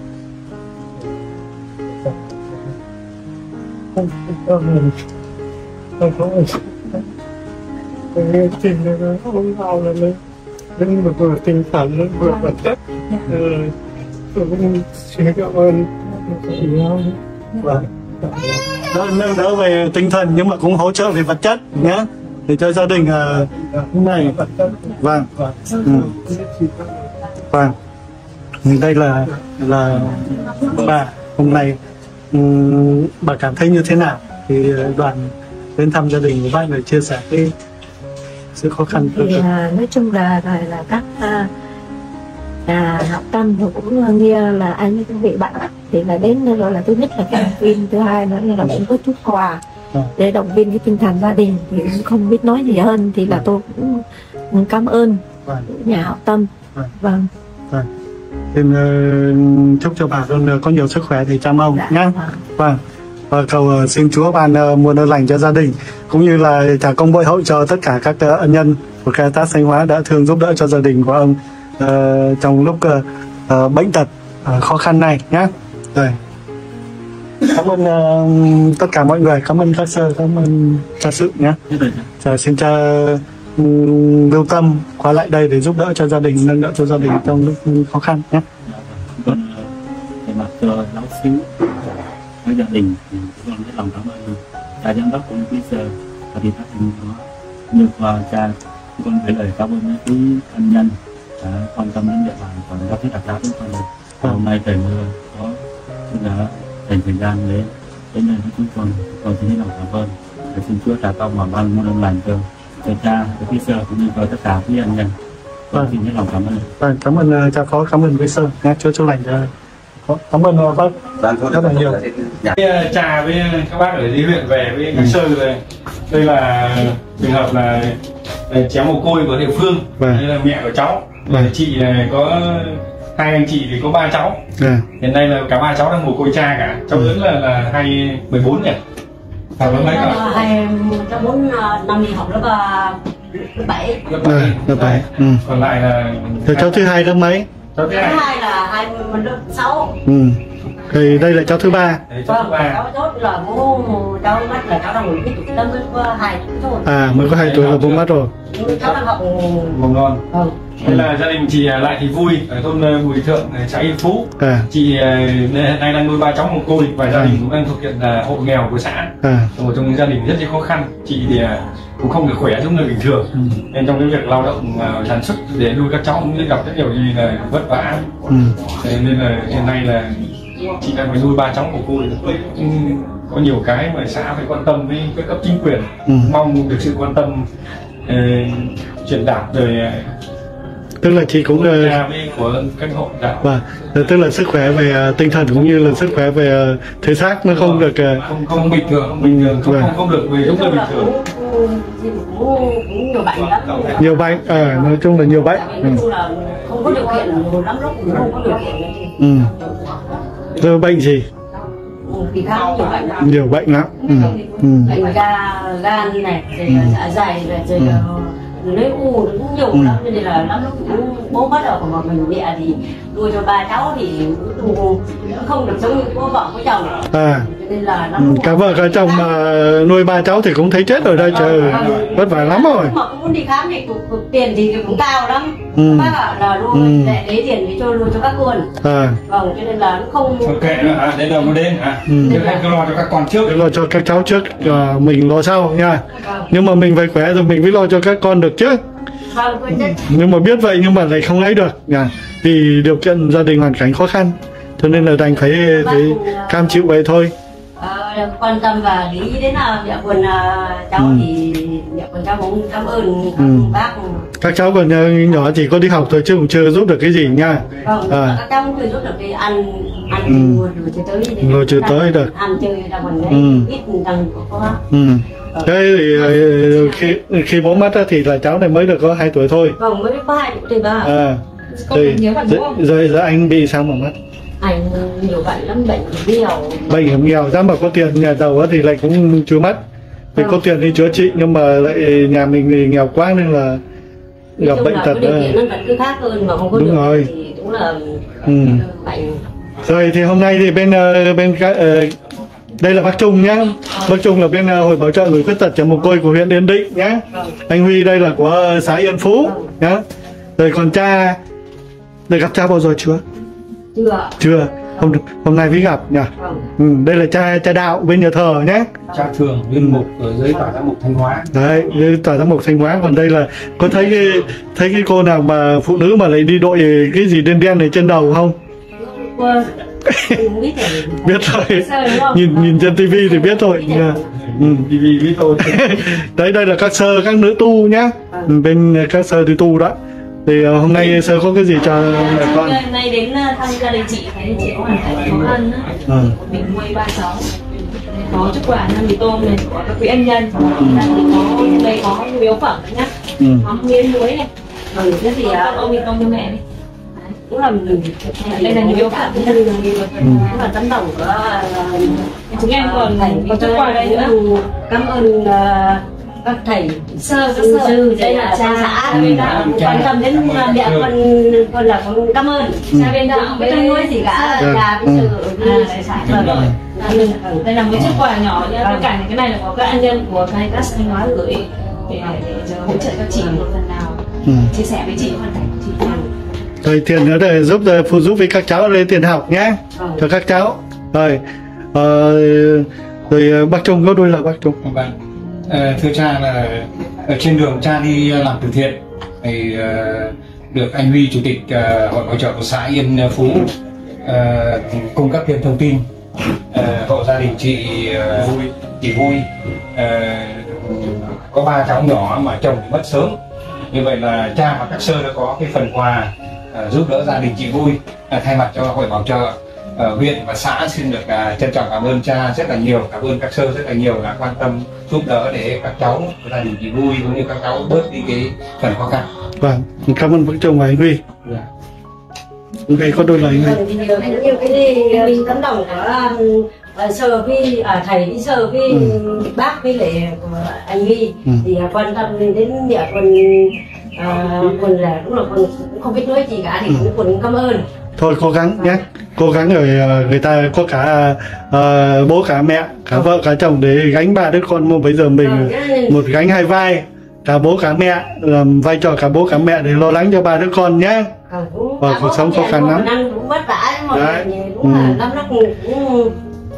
Không đau là lên lên vừa vừa tinh thần lên vừa vật chất. Tôi cũng xin cảm ơn chị không. Vâng. Đó, nâng đỡ về tinh thần nhưng mà cũng hỗ trợ về vật chất nhé, để cho gia đình uh, này. Vâng. Ừ. Vâng. Đây là là bà hôm nay um, bà cảm thấy như thế nào thì đoàn đến thăm gia đình của bác để chia sẻ cái sự khó khăn. Thì uh, nói chung là là, là các uh, à, học tâm thì cũng nghe là anh cũng bị bệnh, thì là đến rồi là thứ nhất là cái động viên, thứ hai nữa là cũng có chút quà để động viên cái tinh thần gia đình, thì cũng không biết nói gì hơn, thì là tôi cũng, cũng cảm ơn nhà hảo tâm. Vâng. Vâng. Xin uh, chúc cho bà luôn có nhiều sức khỏe thì chăm ông nhé. Vâng. Và cầu uh, xin Chúa ban uh, muôn ơn lành cho gia đình, cũng như là trả công bội hậu cho tất cả các uh, ân nhân của Caritas Thanh Hóa đã thương giúp đỡ cho gia đình của ông uh, trong lúc uh, uh, bệnh tật uh, khó khăn này nhé. Rồi. Cảm ơn uh, tất cả mọi người, cảm ơn các sơ, cảm ơn cha sự nhé. Rồi, xin cha um, lưu tâm qua lại đây để giúp đỡ cho gia đình, nâng đỡ cho gia đình trong lúc khó khăn nhé. Con thay mặt cho giáo xứ với gia đình thì con rất lòng cảm ơn cha giám đốc của quý sơ và thì các anh đó như qua cha, con gửi lời cảm ơn quý ân nhân đã quan tâm đến địa bàn còn có thể đặt ra với con. Hôm nay trời mưa có đã dành thời gian đến đến đây với chúng con, con xin lòng cảm ơn và xin Chúa trả công và ban muôn ơn lành cho cho cha, cho quý sơ cũng như cho tất cả quý ân nhân. Con xin hết lòng cảm ơn. Vâng, cảm ơn uh, cha phó, cảm ơn quý sơ nhé, Chúa chúc lành cho. Cảm ơn uh, bác rất là nhiều. Trà với các bác ở dưới huyện về với các sơ đây, đây là trường hợp là cháu mồ côi của địa phương, đây là mẹ của cháu. Vâng. Chị này có hai anh chị thì có ba cháu. À. Hiện nay là cả ba cháu đang mồ côi cha cả. Cháu lớn là là hai mười bốn nhỉ? Học lớp mấy cả? Hai cháu bốn năm đi học lớp bảy. Lớp bảy. Lớp bảy. Ừ. Còn lại là rồi cháu thứ hai lớp mấy? Cháu thứ hai. hai là hai mình lớp sáu. Ừ. Thì đây là cháu thứ ba. Đấy, cháu thứ ba. Cháu chốt là bố cháu mắt là cháu đang ngồi cái tuổi lâm mới có hai tuổi thôi. À, mới có hai tuổi là bố mắt rồi. Cháu đang học mầm non. Ừ. Đây là gia đình chị Lại Thị Vui ở thôn Bùi Thượng, xã Yên Phú. À. Chị hiện nay đang nuôi ba cháu mồ côi và gia đình cũng đang thực hiện là hộ nghèo của xã. À. Một trong những gia đình rất là khó khăn. Chị thì cũng không được khỏe giống người bình thường. Ừ. Nên trong cái việc lao động uh, sản xuất để nuôi các cháu cũng gặp rất nhiều gì là vất vả. Ừ. Nên là hiện nay là chị đang phải nuôi ba cháu của cô thì cũng có nhiều cái mà xã phải quan tâm với các cấp chính quyền. Ừ. Mong được sự quan tâm uh, truyền đạt rồi. Tức là chị cũng uh, của các hộ đạo. Và tức là sức khỏe về uh, tinh thần cũng như là sức khỏe về uh, thể xác nó không được uh, không không bình thường, không bình thường, không, không, không được về giống như bình thường. Cũng nhiều bệnh lắm. Nhiều bệnh, à, nói chung là nhiều bệnh. Nói chung là không có điều kiện lắm, lúc cũng không có điều kiện. Ừ. Rồi bệnh gì? Thì khá nhiều bệnh lắm. Nhiều bệnh lắm. Ừ. Ừ. Bệnh ga, gan này, rồi ừ. dạ dày này, rồi ừ. lấy u cũng nhiều ừ. lắm, nên là lắm lúc cũng bố mất rồi, còn mình mẹ thì nuôi cho ba cháu thì cũng không được giống như có vợ có chồng. À. Nên là ừ. Cả vợ cả chồng mà nuôi ba cháu thì cũng thấy chết rồi đây, trời à, vất vả lắm rồi. Mà cũng muốn đi khám thì cũng, tiền thì cũng cao lắm. Ừ. Bác bảo là luôn để lấy tiền để cho luôn cho các con. À. Vâng, cho nên là nó không. Ok nữa hả? Đến đâu mới đến hả? Ừ. Trước hết cứ lo cho các con trước. Cứ lo cho các cháu trước, à, mình lo sau nha. Vâng. Nhưng mà mình phải khỏe rồi mình mới lo cho các con được chứ. Vâng, nhưng mà biết vậy nhưng mà lại không lấy được nha, vì điều kiện gia đình hoàn cảnh khó khăn, cho nên là đành phải phải cam chịu vậy thôi. À, quan tâm và lý đến là mẹ quần cháu ừ. thì mẹ quần cháu cũng cảm ơn ừ. bác. Các cháu còn nhỏ chỉ có đi học thôi chứ cũng chưa giúp được cái gì nha. Vâng, à. Các cháu cũng chưa giúp được cái ăn ăn ừ. rồi chưa tới rồi chưa tới được ăn chơi là còn ừ. ít rằng có. Ừ. Thế thì khi khi bố mất thì là cháu này mới được có hai tuổi thôi. Vâng, mới có hai tuổi thì ba. À. Rồi, rồi, rồi anh bị sao mà mất? Anh nhiều bệnh lắm, bệnh nghèo. Bệnh hiểm nghèo, ra mà có tiền nhà giàu thì lại cũng chưa mất. Vì có tiền thì chữa trị nhưng mà lại nhà mình thì nghèo quá nên là gặp bệnh tật. Điều kiện nó vẫn cứ khác hơn mà không có đúng được rồi. Thì đúng là ừ. bệnh. Rồi thì hôm nay thì bên bên uh, đây là bác Trung nhá. Bác Trung là bên uh, hội bảo trợ người khuyết tật trẻ mồ côi của huyện Yên Định nhá. Anh Huy đây là của xã Yên Phú nhá. Rồi còn cha, được gặp cha bao giờ chưa? Chưa. Chưa. Hôm hôm nay mới gặp nhỉ. Ừ, đây là cha cha Đạo bên nhà thờ nhé. Cha Thường viên mục ở dưới tòa giám mục Thanh Hóa. Đấy, dưới tòa giám mục Thanh Hóa. Còn đây là có thấy cái thấy cái cô nào mà phụ nữ mà lại đi đội cái gì đen đen này trên đầu không? Biết rồi. Nhìn nhìn trên tivi thì biết thôi. Ừ. tivi biết thôi. Đấy, đây là các sơ các nữ tu nhá. Bên các sơ đi tu đó. Thì uh, hôm nay sơ có cái gì cho mẹ con? Hôm nay đến thăm gia đình chị, thấy chị có hoàn cảnh khó khăn á. Ừ. Mình nuôi ba cháu, có chút quả năm mì tôm này của các quý ân nhân. Ừ. Có đây có nhu yếu phẩm nữa nhá. Ừ. Có miếng muối này. Ừ, cái gì ông mì tôm cho mẹ đi. Cũng là đây là nhu yếu phẩm, cũng là tấm lòng của chúng em còn có chút quà đây nữa. Cảm ơn các thầy sơ các sư đây là cha xã quan tâm đến mẹ con, con là con cảm ơn cha bên đạo với tôi nuôi gì cả nhà với sự xã rồi. Đây là một chiếc quà nhỏ nha, tất cả những cái này là có các anh nhân của Caritas Thanh Hóa gửi để hỗ trợ cho chị một phần nào, chia sẻ với chị hoàn cảnh của chị. Rồi tiền nữa để giúp phụ giúp với các cháu lấy tiền học nhé, cho các cháu. Rồi rồi bác Trung có đôi là bác Trung. À, thưa cha là ở trên đường cha đi làm từ thiện thì uh, được anh Huy chủ tịch uh, hội bảo trợ của xã Yên Phú uh, cung cấp thêm thông tin. Uh, hộ gia đình chị uh, vui chị vui uh, có ba cháu nhỏ mà chồng mất sớm, như vậy là cha và các sơ đã có cái phần quà uh, giúp đỡ gia đình chị vui. Uh, thay mặt cho hội bảo trợ Uh, huyện và xã xin được uh, trân trọng cảm ơn cha rất là nhiều, cảm ơn các sơ rất là nhiều đã quan tâm giúp đỡ để các cháu gia đình chị vui cũng như các cháu bớt đi cái phần khó khăn. Vâng, cảm ơn bác Trung và anh Huy. Yeah. Đây có đôi lời anh Huy. Nhiều cái gì mình tấm lòng của uh, sơ với à, thầy sơ với ừ. bác với lại của anh Huy ừ. thì uh, quan tâm đến mẹ con uh, con là cũng là con cũng không biết nói gì cả thì ừ. cũng còn cảm ơn. Thôi cố gắng nhé, cố gắng rồi người ta có cả uh, bố cả mẹ, cả ừ. vợ cả chồng để gánh ba đứa con, mà bây giờ mình ừ. một gánh hai vai, cả bố cả mẹ, làm vai trò cả bố cả mẹ để lo lắng cho ba đứa con nhé. Ừ. Và cuộc sống khó khăn lắm. Cũng vất vả nhưng mà cũng là lắm nó cũng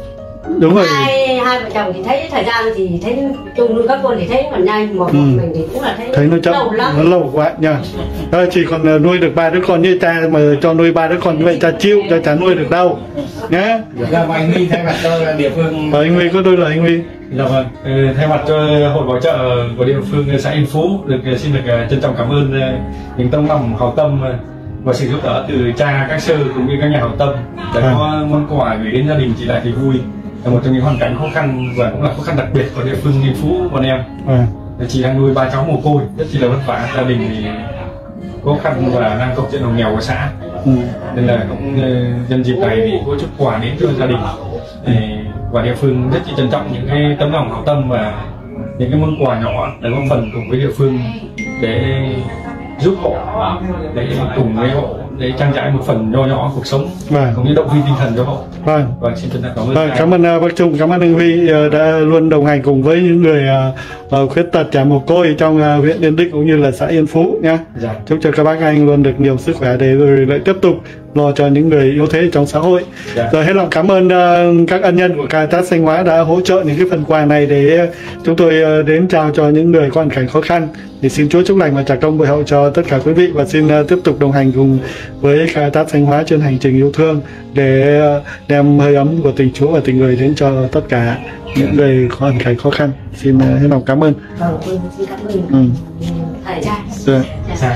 đúng rồi. Hai hai vợ chồng thì thấy thời gian thì thấy chung nuôi các con thì thấy còn nhanh, một ừ. mình thì cũng là thấy, thấy nó chậm, lâu lắm. nó lâu quá nha. Đó, chỉ còn nuôi được ba đứa con như cha mà cho nuôi ba đứa con như vậy cha chịu, cha chả nuôi được đâu nhé. Dạ, và anh Huy thay mặt cho địa phương. Và anh Huy có đôi lời anh Huy. Dạ vâng, thay mặt cho hội bảo trợ của địa phương xã Yên Phú được xin được trân trọng cảm ơn những tấm lòng hảo tâm và sự giúp đỡ từ cha, các sư cũng như các nhà hảo tâm đã à. có món quà gửi đến gia đình chị Lại Thị Vui, là một trong những hoàn cảnh khó khăn và cũng là khó khăn đặc biệt của địa phương Yên Phú bọn em. À. Chị đang nuôi ba cháu mồ côi rất chỉ là vất vả, gia đình thì khó khăn và đang thuộc diện hộ nghèo của xã, ừ. nên là cũng nhân dịp này thì có chút quà đến cho gia đình. Thì và địa phương rất trân trọng những cái tấm lòng hảo tâm và những cái món quà nhỏ để góp phần cùng với địa phương để giúp họ, để cùng với họ để trang trải một phần nho nhỏ cuộc sống, vâng. cũng như động viên tinh thần cho họ. Vâng, vâng xin trân trọng cảm ơn. Vâng, cảm ơn uh, bác Trung, cảm ơn anh Huy uh, đã luôn đồng hành cùng với những người uh, uh, khuyết tật trẻ mồ côi trong uh, huyện Yên Định cũng như là xã Yên Phú nhé. Dạ. Chúc cho các bác anh luôn được nhiều sức khỏe để rồi lại tiếp tục lo cho những người yếu thế trong xã hội. Dạ. Rồi hết lòng cảm ơn uh, các ân nhân của Caritas Thanh Hóa đã hỗ trợ những cái phần quà này để uh, chúng tôi uh, đến trao cho những người có hoàn cảnh khó khăn. Thì xin Chúa chúc lành và trả công bồi hậu cho tất cả quý vị, và xin uh, tiếp tục đồng hành cùng với Caritas Thanh Hóa trên hành trình yêu thương để uh, đem hơi ấm của tình Chúa và tình người đến cho tất cả những người có hoàn cảnh khó khăn. Xin uh, hết lòng cảm ơn. Vâng, xin cảm ơn. Ừ. Thầy cha. Dạ. Dạ.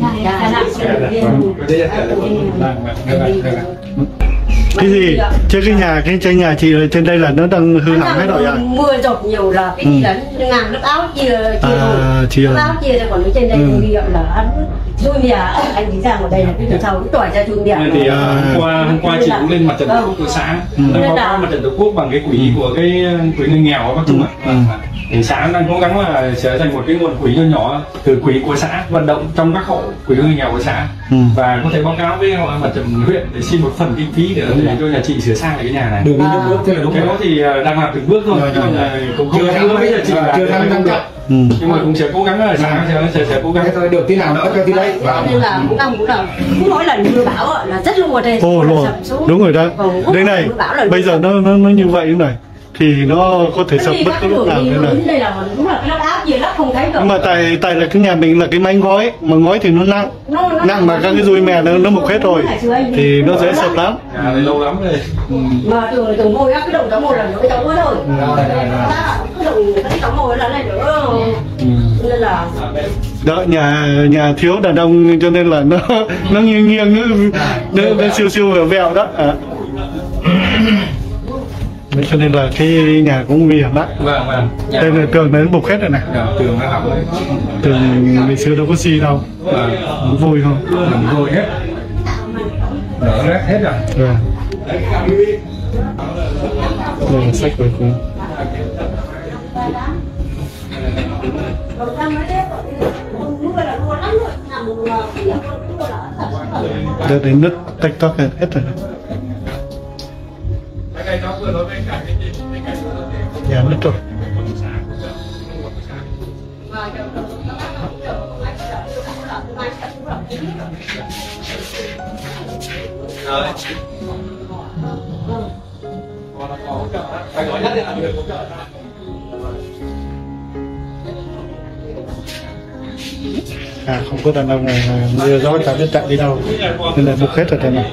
Cái gì? Chứ cái nhà, cái tranh nhà chị ở trên đây là nó đang hư hỏng hết rồi à? Mưa dột nhiều là cái gì là ngàn nước áo chia chia à, chia nước áo chia ra, còn ở trên đây thì ừ. là ăn chui bìa, anh đi ra ở đây là cái từ sau cũng tỏi ra chui bìa. Thì hôm qua hôm qua chị cũng lên mặt trận tổ quốc của xã, lên báo mặt trận tổ quốc bằng cái quỹ của cái quỹ người nghèo bác Trung ạ. Thì xã đang cố gắng là sẽ dành một cái nguồn quỹ nhỏ nhỏ từ quỹ của xã vận động trong các hộ quỹ người nghèo của xã, ừ. và có thể báo cáo với họ mặt trận huyện để xin một phần kinh phí để, để cho nhà chị sửa sang lại cái nhà này. Đường đi từng bước, thế là đúng. Cái đó thì đang làm từng bước thôi, chứ còn cũng chưa hứa với nhà chị là chưa tham công được. Ừ. Nhưng mà cũng sẽ cố gắng là xã sẽ, sẽ sẽ cố gắng thôi, được tí nào nữa cho tí đấy. Nên là cũng đang cũng là cứ mỗi lần mưa bão là rất luôn đây. Ô luôn. Đúng rồi đó. Đây này, bây giờ nó nó nó như vậy thế này thì nó có thể sập bất cứ lúc nào thế này. Đây là đúng là cái lớp áp gì lắm không thấy được. Nhưng mà tại tại là cái nhà mình là cái manh ngói, mà ngói thì nó nặng, nó, nó nặng mà các cái dùi mè nó nó mục hết rồi thì nó dễ sập lắm. À, lâu lắm rồi. Ừ. Mà từ từ môi á, cái đồng cháu môi là cái cháu môi thôi. Cái đồng cái cháu môi là này nữa. Nên là đó, nhà nhà thiếu đàn ông cho nên là nó nó nghiêng nghiêng nó, nó, nó siêu siêu vẹo vẹo đó. À. Cho nên là cái nhà cũng nguy hiểm lắm. Vâng, vâng. Đây là tường nó bục hết rồi này. Dạ, tường nó hỏng rồi. Tường ngày xưa đâu có xi đâu. Vâng. Cũng vui không? Vâng, vui hết. Nở hết hết rồi. Vâng. Đây là sách rồi cũng. Đây đến nứt tách toác hết rồi. Nhà nứt rồi. À, không có đàn ông này mưa gió chả biết chạy đi đâu nên là bục hết rồi này.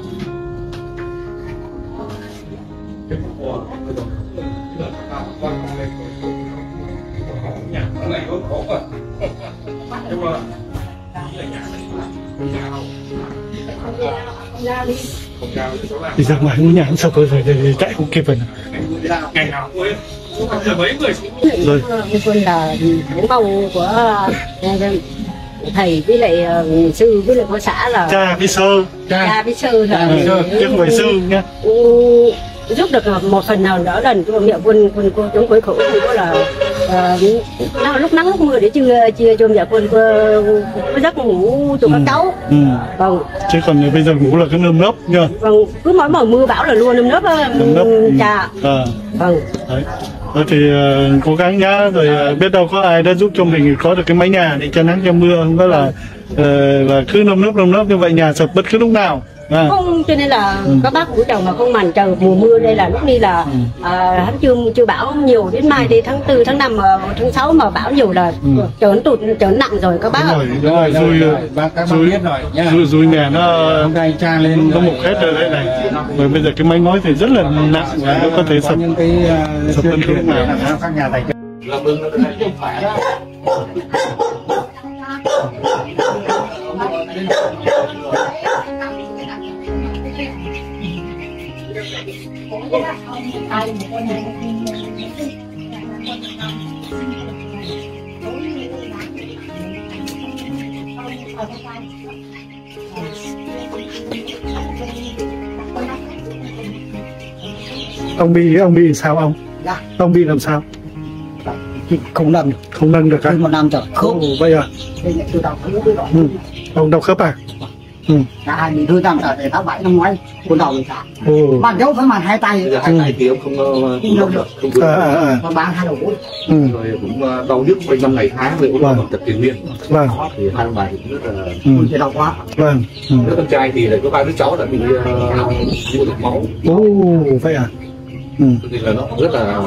Đi ra ngoài ngôi nhà cũng sập rồi, rồi chạy không kịp rồi. Ngày nào cũng mấy người rồi. Quân là những mong của thầy với lại sư với lại của xã là cha với sơ, cha với sư là chứ không phải sư nhá. Giúp được một phần nào đó lần cho mẹ quân quân cô chống khối khổ thì có là uh, lúc nắng lúc mưa để chia chia cho mẹ quân có giấc ngủ cho các cháu. Ừ. Vâng. Chứ còn bây giờ ngủ là cái nơm nớp nha. Vâng, cứ mỗi mùa mưa bão là luôn nơm nớp cha. À. Vâng. Đấy. Đó thì uh, cố gắng nhá, rồi uh, biết đâu có ai đã giúp cho mình có được cái mái nhà để che nắng che mưa, không có là uh, là cứ nơm nớp nơm nớp như vậy nhà sập bất cứ lúc nào. À. Không, cho nên là ừ. các bác cũng trồng mà không màn trời mùa mưa đây là lúc đi là ừ. à, hắn chưa chưa bão nhiều, đến mai đi tháng tư tháng năm tháng sáu mà bão nhiều là ừ. trở tụt trở nặng rồi các bác ạ. Đúng rồi, rồi, rồi, bác các bác biết rồi nhá. Rồi, rồi nè nó tra lên nó mục hết rồi đây này. Rồi bây giờ cái máy ngói thì rất là nặng và nó có thể sập những cái sập bên thương nào các nhà tài trợ. Ông bị ông bị sao ông? Dạ. Ông bị làm sao? Không nâng được. Không nâng được à? Một năm rồi. Khớp. Vậy à? Ừ. Ông đau khớp à? Ừ. Dạ, mình tôi làm ở tháng bảy năm ngoái, con đầu mình cả. Ừ. Bạn dấu phải màn hai tay. Hai tay thì ông không không được. Không được. À, à, à. Còn bán hai đầu gối. Ừ. Rồi cũng đau nhức quanh năm ngày tháng rồi cũng vâng. tập tiền miên. Vâng. Thì hai ông bà thì cũng rất là ừ. đau quá. Vâng. Ừ. Đứa con trai thì là có ba đứa cháu đã bị uh, được máu. Ồ, vậy à? Ừ. Thì là nó rất là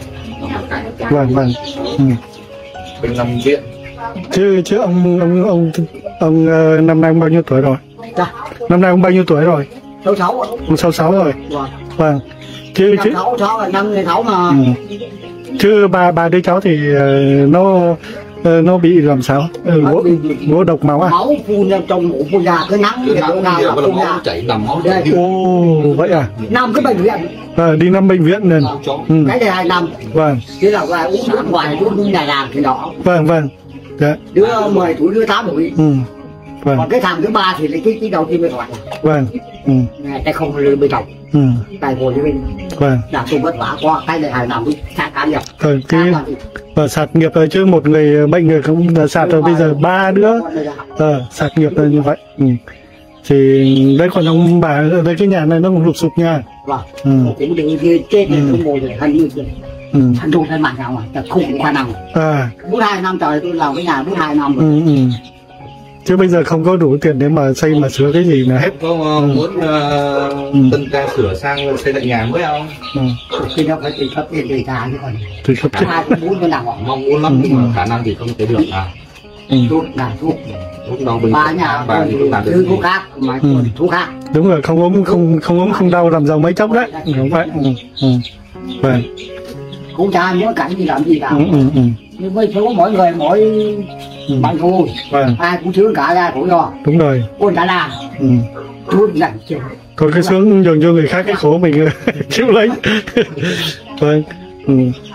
vâng vâng. Ừ. Bên nằm viện. Chứ chứ ông ông ông ông uh, năm nay ông bao nhiêu tuổi rồi? Dạ. Năm nay ông bao nhiêu tuổi rồi? sáu sáu. Ông sáu sáu rồi. Vâng. Vâng. Chứ chứ sáu sáu là năm người sáu mà. Ừ. Chứ ba ba đứa cháu thì uh, nó uh, nó bị làm sao? Ừ, ngộ, ngộ độc máu à? Máu phun ra trong mũ phun ra cứ nắng thì nó nào là phun ra chảy nằm máu. Ồ, vậy à? Năm cái bệnh viện. À, đi năm bệnh viện nên. Ừ. Cái này hai năm. Vâng. Thế là ngoài uống nước ngoài uống nhà làm thì đó. Vâng vâng. Dạ. Đứa mười tuổi đứa tám tuổi. Ừ. Vâng. Còn cái thằng thứ ba thì lấy cái cái đầu tiên mới thoại. Vâng. Ừ. Tay không lưỡi bên trong. Ừ. Tay ngồi dưới bên. Vâng. Là tôi vất vả qua cái này hai năm tôi sạt cá nghiệp. Ờ, cái và sạt nghiệp rồi chứ một người bệnh người không là sạt rồi bây giờ ba đứa ờ sạt nghiệp là như vậy. Ừ. Thì đây còn ông bà ở đây cái nhà này nó cũng lụp sụp nha. Vâng. Ừ. Cũng đừng kia chết này không ngồi được hai mươi rồi. Ừ. Anh tôi lên mặt nào mà không cũng hai năm. À. Bốn hai năm trời tôi làm cái nhà bốn hai năm rồi. Ừ, ừ. Chứ bây giờ không có đủ tiền để mà xây mà sửa cái gì nữa hết. Có uh, muốn uh, ừ. tân ca sửa sang xây lại nhà mới không? Ừ. Khi đó phải tùy cấp tiền tùy ta chứ còn. Tùy cấp chứ. Ai cũng muốn cái nào mong muốn lắm ừ. nhưng mà khả năng thì không thể được à. Ừ. Thuốc làm thuốc. Thuốc đau bình. Ba nhà bà thì cũng làm được thuốc khác mà ừ. thuốc khác. Đúng rồi, không ốm không không ốm không đau làm giàu mấy chốc đấy. Đúng vậy. Ừ. Ừ. Vâng. Cũng cha muốn cảnh gì làm gì làm. Ừ, ừ, ừ. Nhưng với số mỗi người mỗi ừ. bạn thôi. Vâng. Ai cũng sướng cả ra khổ do. Đúng rồi. Ôn cả là. Ừ. Thuốc lạnh chịu. Còn cái sướng dồn cho người khác cái khổ mình chịu lấy. Vâng. Ừ.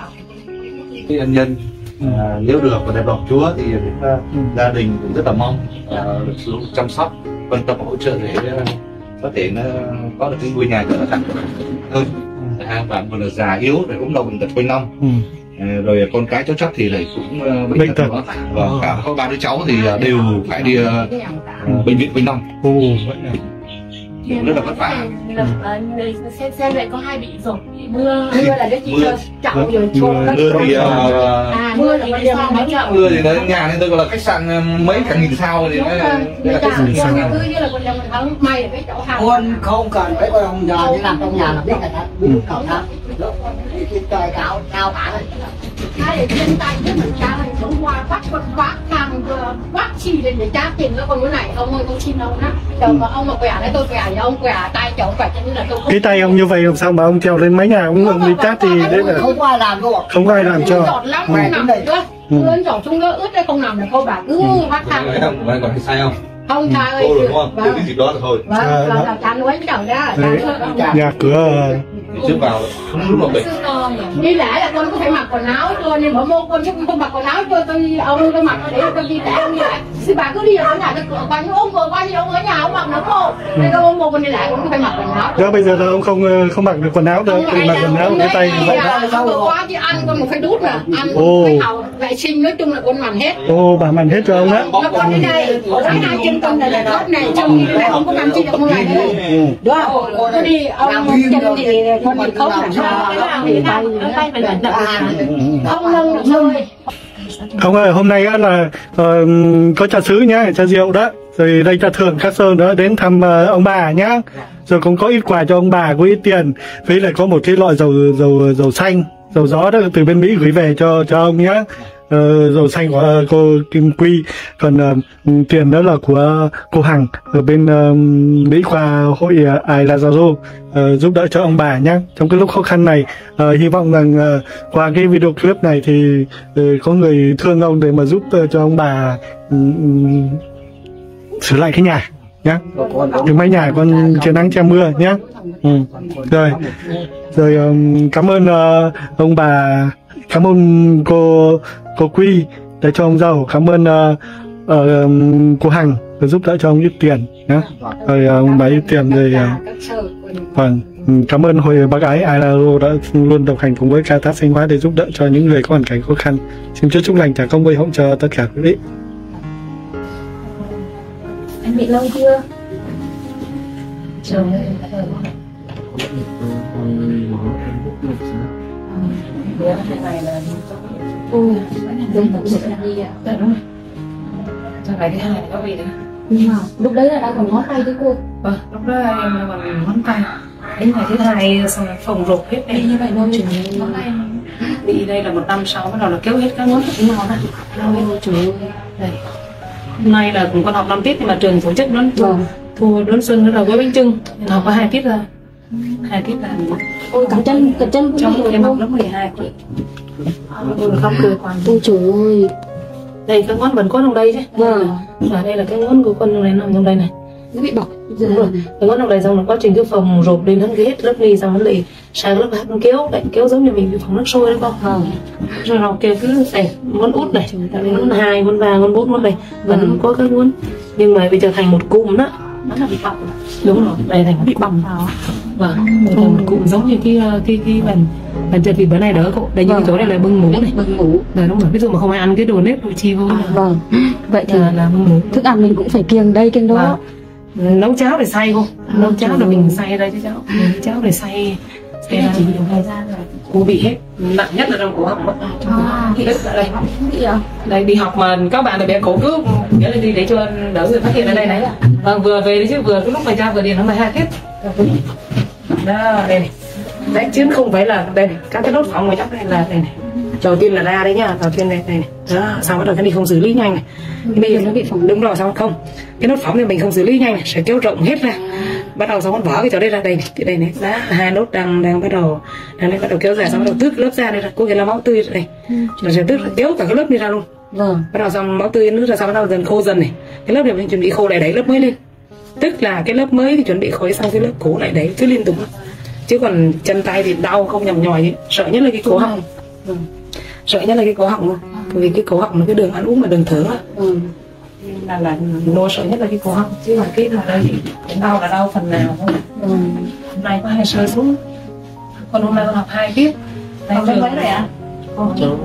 Cái ân nhân à, nếu được và đẹp lòng Chúa thì chúng ta, ừ. gia đình cũng rất là mong à, được xuống chăm sóc quan tâm hỗ trợ để uh, có thể nó có được cái ngôi nhà cho nó sạch hơn. Hai bạn vừa là già yếu rồi cũng đau bệnh tật quanh năm. Ừ. À, rồi con cái cháu chắc thì lại cũng uh, bệnh tật và ừ. cả có ba đứa cháu thì uh, đều phải đi uh, uh, bệnh viện quanh năm. Ừ. Vậy à. Rất là vất vả. Xem xem lại có hai bị rồi mưa mưa là cái chị chậu rồi trôn mưa thì à mưa là cái sao mấy chậu mưa thì nó nhà nên tôi gọi là khách sạn mấy cả nghìn sao thì nó là khách sạn sao cứ như là con nhà mình thắng may ở cái chỗ hàng con không cần phải con giờ đi làm trong nhà là biết là thật biết cậu thật trên trời cao cao cả này hai ở trên tay chứ mình cha mình cũng hoa bắt con phát hàng bắt chi lên để trả tiền nó còn cái này ông ơi tôi xin ông đó chờ mà ông mà quẻ đấy tôi quẻ thì ông quẻ tay chỗ quẻ cho nên là tôi không cái tay ông như vậy làm sao mà ông trèo lên mái nhà ông ông đi tát thì đấy là không có ai làm đâu không có ai làm cho mày nằm đấy ướt trỏ chung nó ướt đấy không nằm được thôi bà cứ phát hàng vậy còn sai không không cha ơi đúng không từ cái dịp đó là thôi vâng là chán quánh chồng đó nhà cửa trước vào không lúc nào bệnh đi lẽ là con có phải mặc quần áo cho nên mở mô con chứ không mặc quần áo cho tôi ông tôi mặc để tôi đi lẽ ông đi lại thì bà cứ đi ở nhà cái cửa quanh ông vừa qua đi ông ở nhà ông mặc nó khô nên ông mua con đi lại con có phải mặc quần áo đó bây giờ là ông không không mặc được quần áo đâu tự mặc quần áo cái tay vậy đó vừa qua đi ăn con một cái đút nè ăn cái hàu vệ sinh nói chung là con mặn hết ô bà mặn hết cho ông đó nó còn cái này cái hai chân con này là gốc này trong đi lại không có làm chi được mua này đó con đi ông chân thì con thì không làm sao cái nào thì tay mình lật không nâng được thôi. Ông ơi hôm nay á là uh, có trà sứ nhá, trà rượu đó Rồi đây cha thường các sơ nữa đến thăm uh, ông bà nhá. Rồi cũng có ít quà cho ông bà, có ít tiền. Với lại có một cái loại dầu dầu dầu xanh, dầu gió đó từ bên Mỹ gửi về cho cho ông nhá. Uh, dầu xanh của uh, cô Kim Quy, còn uh, tiền đó là của cô Hằng ở bên uh, Mỹ qua hội uh, Ai Lazaro, uh, giúp đỡ cho ông bà nhé trong cái lúc khó khăn này. Uh, hy vọng rằng uh, qua cái video clip này thì uh, có người thương ông để mà giúp uh, cho ông bà um, sửa lại cái nhà nhé, cái mái nhà con che nắng che mưa nhé. Ừ. Rồi rồi um, cảm ơn uh, ông bà, cảm ơn cô cô Quy đã cho ông giàu, cảm ơn uh, uh, cô Hằng đã giúp đỡ cho ông ít tiền nhé. Rồi ông uh, bà ít tiền rồi uh, vâng, cảm ơn hội bác ái Ai Lazaro đã luôn đồng hành cùng với Caritas Thanh Hóa để giúp đỡ cho những người có hoàn cảnh khó khăn. Xin chúc chúc lành trả công vui hỗ trợ tất cả quý vị. Anh bị lâu chưa? Trời ơi. Cái này là ui, đúng rồi, gì ạ? Dạ đúng rồi. Sau này thứ hai là có bị nữa. Nhưng mà lúc đấy là đã còn ngón tay đấy cô. Vâng, lúc đó em là còn ngón tay. Đến ngày thứ hai xong là phồng rộp hết đây như vậy thôi. Chuyển ngón tay. Bị đây là một năm sau bắt đầu là kéo hết các ngón tay ngón này. Ôi trời ơi. Đây. Hôm nay là con học năm tiết nhưng mà trường tổ chức đón thua đón xuân đó là gói bánh chưng. Nên học có hai tiết ra. Hai tiết là ôi cả chân cả chân cũng trong em học lớp mười hai. Tôi là không cơ quan. Ôi trời ơi. Đây cái ngón vẫn có trong đây chứ. Vâng. Và đây là cái ngón của con này nằm trong đây này. Nó bị bọc. Đúng rồi. Cái ngón trong đây xong là quá trình cứ phòng rộp lên hắn hết lớp ni xong hắn lại sang lớp hát nó kéo lại kéo giống như mình bị phòng nước sôi đấy con. Vâng. Rồi nó kêu cứ này ngón út này, ngón hai, ngón ba, ngón bốn, ngón đây vẫn có các ngón. Nhưng mà bây giờ thành một cụm đó. Nó là bị bọc. Đúng rồi, đây thành bị bầm vào. Vâng, thành một cụm giống như cái cái cái bàn bàn chân vì bữa nay đỡ cậu. Đây như cái chỗ này là bưng mũ này. Bưng mũ. Rồi đúng rồi, ví dụ mà không ai ăn cái đồ nếp đồ chi vô. À, vâng. Vậy thì là, là bưng mũ. Thức ăn mình cũng phải kiêng đây kiêng đó. Vâng. Nấu cháo để xay cô. Nấu cháo là mình xay đây chứ cháu. Nấu cháo để xay. Xay ra chỉ được thời gian rồi. Cô bị hết, nặng nhất là trong cổ họng mất. À, đứt ở đây. Đây đi học mà các bạn là bé cổ cứ nhớ lên đi để cho đỡ người phát hiện ở đây này. Vâng, vừa về đi chứ vừa cái lúc mà cha vừa điện nó mày hai tiết. Đó, đây này. Đấy chứ không phải là đây này, các cái nốt phỏng ngoài trong đây là đây này. Đầu tiên là ra đấy nhá, đầu tiên đây đây này. Đó, xong bắt đầu cái đi không xử lý nhanh này. Cái đi nó bị phỏng đúng rồi, sao không? Cái nốt phỏng thì mình không xử lý nhanh này, sẽ kéo rộng hết ra. Bắt đầu xong nó vỡ cái chỗ đây ra đây này, cái đây này, đó, hai nốt đang đang bắt đầu đang đây bắt đầu kéo ra, xong bắt đầu tước lớp da đây ra, có nghĩa là máu tươi đây. Rồi sẽ tước kéo cả cái lớp đi ra luôn. Vâng. Bắt đầu xong máu tươi nước ra xong bắt đầu dần khô dần này. Cái lớp này mình chuẩn bị khô lại đẩy lớp mới lên. Tức là cái lớp mới thì chuẩn bị khối xong cái lớp cũ lại đẩy cứ liên tục. Chứ còn chân tay thì đau không nhầm nhòi ấy. Sợ nhất là cái cổ họng. Ừ. Sợ nhất là cái cổ họng luôn. Bởi vì cái cổ họng là cái đường ăn uống mà đường thở á. Ừ. Là là nỗi sợ nhất là cái cổ họng. Chứ mà cái ở đây thì đau là đau phần nào thôi. Ừ. Hôm nay có hai sơ xuống. Còn hôm nay con học hai tiết. Đây trường mấy này ạ? Con học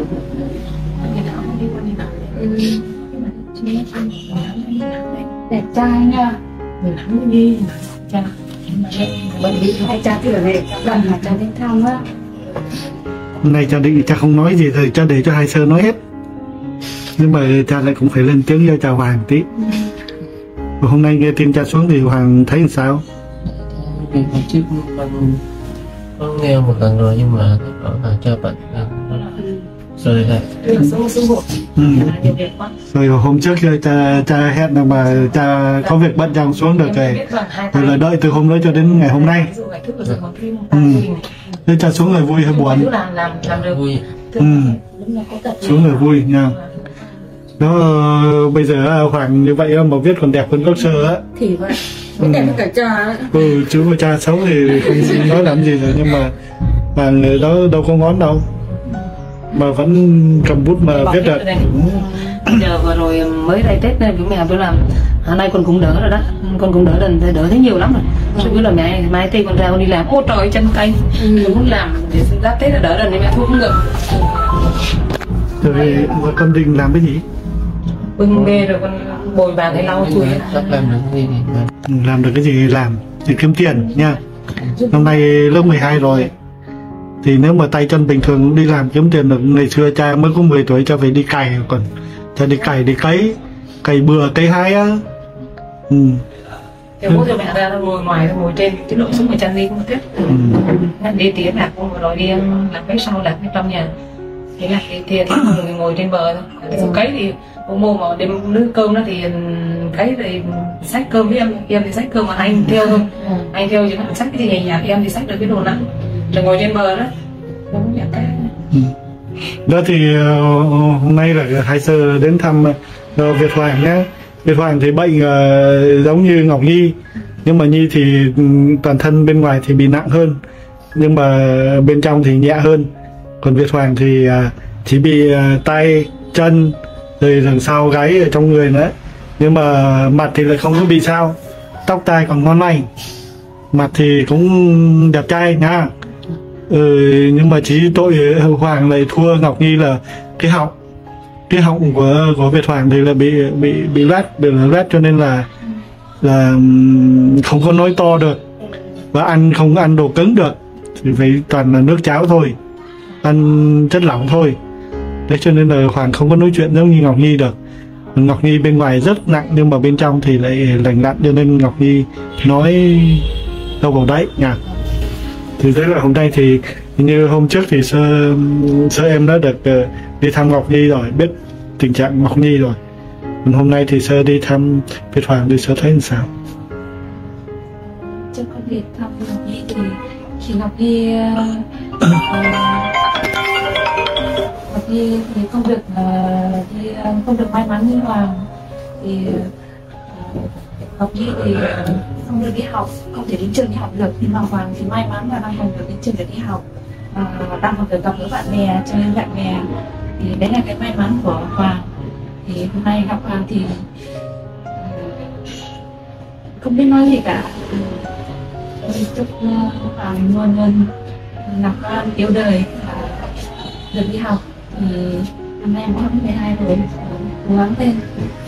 đẹp trai nha. Mình nắm đi cha. Bởi vì hai cha thì ở về lần mà cha đến thăm á. Hôm nay cha định cha không nói gì rồi cha để cho hai sơ nói hết. Nhưng mà cha lại cũng phải lên tiếng cho cha Hoàng tí. Và hôm nay nghe tin cha xuống thì Hoàng thấy làm sao? Hôm trước con có nghe một lần rồi nhưng mà bảo là cha bệnh rồi lại ừ. Rồi hôm trước cha cha hẹn là mà cha có việc bận cha không xuống được rồi rồi là đợi từ hôm đó cho đến ngày hôm nay. Ừ. Thế cha xuống rồi vui hay buồn? Vui. Ừ. Xuống rồi vui nha. Đó bây giờ Hoàng như vậy mà viết còn đẹp hơn các sơ á. Thì vậy. Ừ. Đẹp hơn cả cha. Ừ, chứ mà cha xấu thì không nói làm gì rồi nhưng mà mà người đó đâu có ngón đâu. Mà vẫn cầm bút mà viết được. Giờ vừa rồi mới đây Tết nên bố mẹ tôi làm hôm nay con cũng đỡ rồi đó, con cũng đỡ đần đỡ thấy nhiều lắm rồi. Chứ cứ là mẹ mai tây con ra con đi làm ô trời chân tay ừ. Muốn làm để ra Tết là đỡ đần thì mẹ thuốc không ngực. Rồi con định làm cái gì? Bưng bê rồi con bồi bàn hay lau chùi làm được cái gì làm được cái gì làm thì kiếm tiền nha. Năm nay lớp mười hai rồi thì nếu mà tay chân bình thường đi làm kiếm tiền được. Ngày xưa cha mới có mười tuổi cha phải đi cày, còn cha đi cày đi cấy cày bừa cấy hái á, Ừ. Thì bố cho mẹ ra nó ngồi ngoài, nó ngồi trên cái lội xuống ở chân đi không tiếp. Ừ. Đi tía lạc không rồi đi lạc mấy sau lạc bên trong nhà. Thế là cái kia thì người ngồi trên bờ thôi. Cái cấy thì bố mô mà đem nước cơm đó thì cấy thì xách cơm với em, em thì xách cơm mà anh theo thôi. Ừ. Anh theo chứ không xách cái gì nhẹ nhàng, em thì xách được cái đồ nặng. Rồi ngồi trên bờ đó. Đúng vậy cái. Ừ. Đó thì uh, hôm nay là Hai Sơ đến thăm uh, Việt Hoàng nhé. Việt Hoàng thì bệnh uh, giống như Ngọc Nhi, nhưng mà Nhi thì um, toàn thân bên ngoài thì bị nặng hơn, nhưng mà bên trong thì nhẹ hơn. Còn Việt Hoàng thì uh, chỉ bị uh, tay, chân, rồi đằng sau gáy ở trong người nữa, nhưng mà mặt thì lại không có bị sao, tóc tai còn ngon lành, mặt thì cũng đẹp trai nha. Ừ, nhưng mà chỉ tội Hoàng lại thua Ngọc Nhi là cái họng, cái họng của của Việt Hoàng thì là bị bị bị loét, bị loét cho nên là là không có nói to được và ăn không ăn đồ cứng được, thì phải toàn là nước cháo thôi, ăn chất lỏng thôi. Thế cho nên là Hoàng không có nói chuyện giống như Ngọc Nhi được. Ngọc Nhi bên ngoài rất nặng nhưng mà bên trong thì lại lành lặn, cho nên Ngọc Nhi nói đâu vào đấy nha. Thì thế là hôm nay thì như hôm trước thì sơ sơ em đã được uh, đi thăm Ngọc Nhi rồi, biết tình trạng Ngọc Nhi rồi. Còn hôm nay thì sơ đi thăm Việt Hoàng thì sơ thấy làm sao? Trước con đi thăm Ngọc Nhi thì thì Ngọc Nhi uh, Ngọc Nhi thì không được uh, thì không được may mắn như Hoàng. Thì uh, Ngọc Nhi thì không được đi học, không thể đến trường đi học được, nhưng mà Hoàng thì may mắn là đang còn được đến trường để đi học, à, đang còn được gặp gỡ bạn bè, chơi với bạn bè, thì đấy là cái may mắn của Hoàng. Thì hôm nay gặp Hoàng thì không biết nói gì cả. Chúc Hoàng luôn luôn lạc quan, yêu đời và được đi học. Thì năm nay em cũng mười hai rồi, cố gắng lên.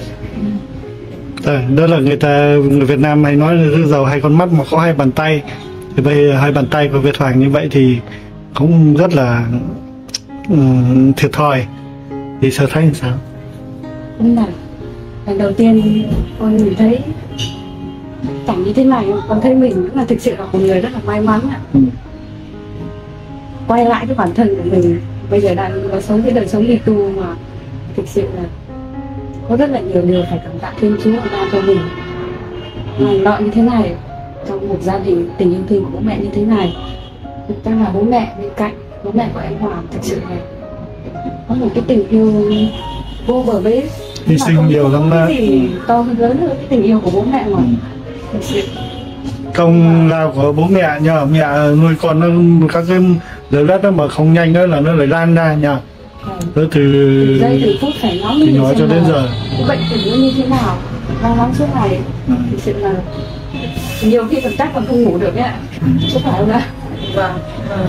À, đó là người ta, người Việt Nam hay nói là giàu hai con mắt mà có hai bàn tay. Thì bây hai bàn tay của Việt Hoàng như vậy thì cũng rất là um, thiệt thòi. Thì Sơ thấy làm sao? Cũng là lần đầu tiên con nhìn thấy cảnh như thế này, con thấy mình cũng là thực sự là một người rất là may mắn. Ừ. Quay lại cái bản thân của mình, bây giờ đang có sống cái đời sống đi tu mà thực sự là có rất là nhiều điều phải cảm tạ Thiên Chúa ra cho mình. Lành lọ như thế này, trong một gia đình tình yêu thương của bố mẹ như thế này, thực ra là bố mẹ bên cạnh, bố mẹ của em Hoàng thực sự là có một cái tình yêu vô bờ bến, hy sinh nhiều lắm đó. Cái gì to hơn lớn hơn cái tình yêu của bố mẹ mà. Thực sự công lao của bố mẹ nhờ mẹ nuôi con nó, các cái giờ đất đó mà không nhanh nữa là nó lại lan ra nhờ. Đó từ giây từ phút phải nói thì nói cho đến giờ bệnh tình nó như thế nào, lo lắng suốt ngày. Ừ. Thực sự là nhiều khi cảm giác còn không ngủ được ấy, có phải không ạ? Vâng, vâng.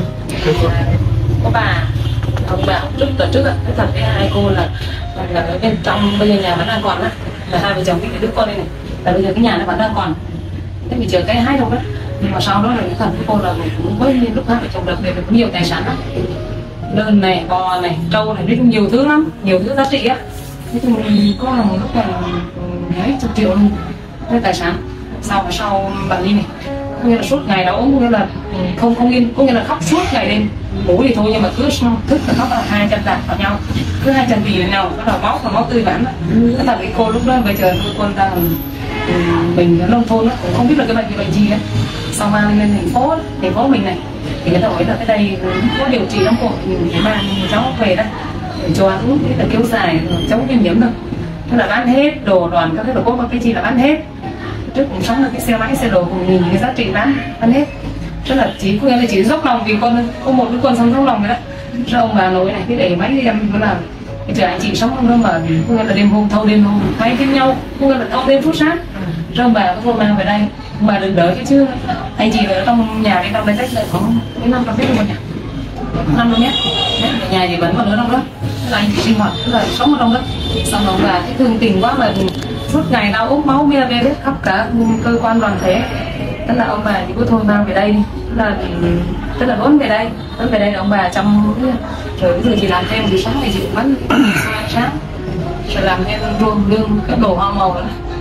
Có bà, ông bà lúc tuần trước ạ, cái thật với hai cô là, là ở bên trong bây giờ nhà vẫn đang còn á, là hai vợ chồng cái đứa con đây này, là bây giờ cái nhà nó vẫn đang còn, thế mình chờ cái hai đâu đó, nhưng mà sau đó là cái thần của cô là cũng với lúc hai vợ chồng được để được nhiều tài sản đó, lợn này, bò này, trâu này, nói chung nhiều thứ lắm, nhiều thứ giá trị á, nói chung có là một lúc là mấy chục triệu luôn, cái tài sản. Sau mà sau bà Ly này, có nghĩa là suốt ngày đó ốm, có nghĩa là không không yên, có nghĩa là khóc suốt ngày đêm, ngủ thì thôi nhưng mà cứ thức là khóc là hai chân đạp vào nhau, cứ hai chân bì vào nhau, bắt đầu máu và máu tươi bản đó. Cái thằng cái cô lúc đó bây giờ cô con đang mình ở nông thôn đó, cũng không biết là cái bệnh cái bệnh gì á, sau mang lên thành phố, thành phố mình này, thì người ta hỏi là cái đây có điều trị lắm cô, thì mang cháu về đó, để cho ăn uống là kéo dài, cháu viêm nhiễm được, thế là bán hết đồ đoàn các thứ là có cái gì là bán hết. Trước cũng sống là cái xe máy xe đồ của mình cái giá trị bán bán hết, tức là chỉ có nghĩa là chỉ dốc lòng vì con có một đứa con sống dốc lòng rồi đó. Rồi ông bà nói này cái để mấy em cũng là cái trời anh chị sống không đó mà có nghĩa là đêm hôm thâu đêm hôm hay với nhau, có nghĩa là thâu đêm phút sáng. Rồi ông bà có cô mang về đây, ông bà đừng đợi cái chứ anh chị ở trong nhà đi, trong đây cách lại khoảng mấy năm trăm mét luôn nhỉ, năm mươi mét, nhà gì vẫn còn ở trong đó, là anh chị sinh hoạt tức là sống ở trong đó. Xong rồi ông bà cái thương tình quá mà suốt ngày đau ốm máu mê bê khắp cả cơ quan đoàn thể, tức là ông bà chỉ có thôi mang về đây đi, tức là tức là đón về đây, đón về đây là ông bà chăm, rồi bây giờ chị làm thêm buổi sáng này chị cũng bán sáng, rồi làm thêm ruộng lương các đồ hoa màu nữa,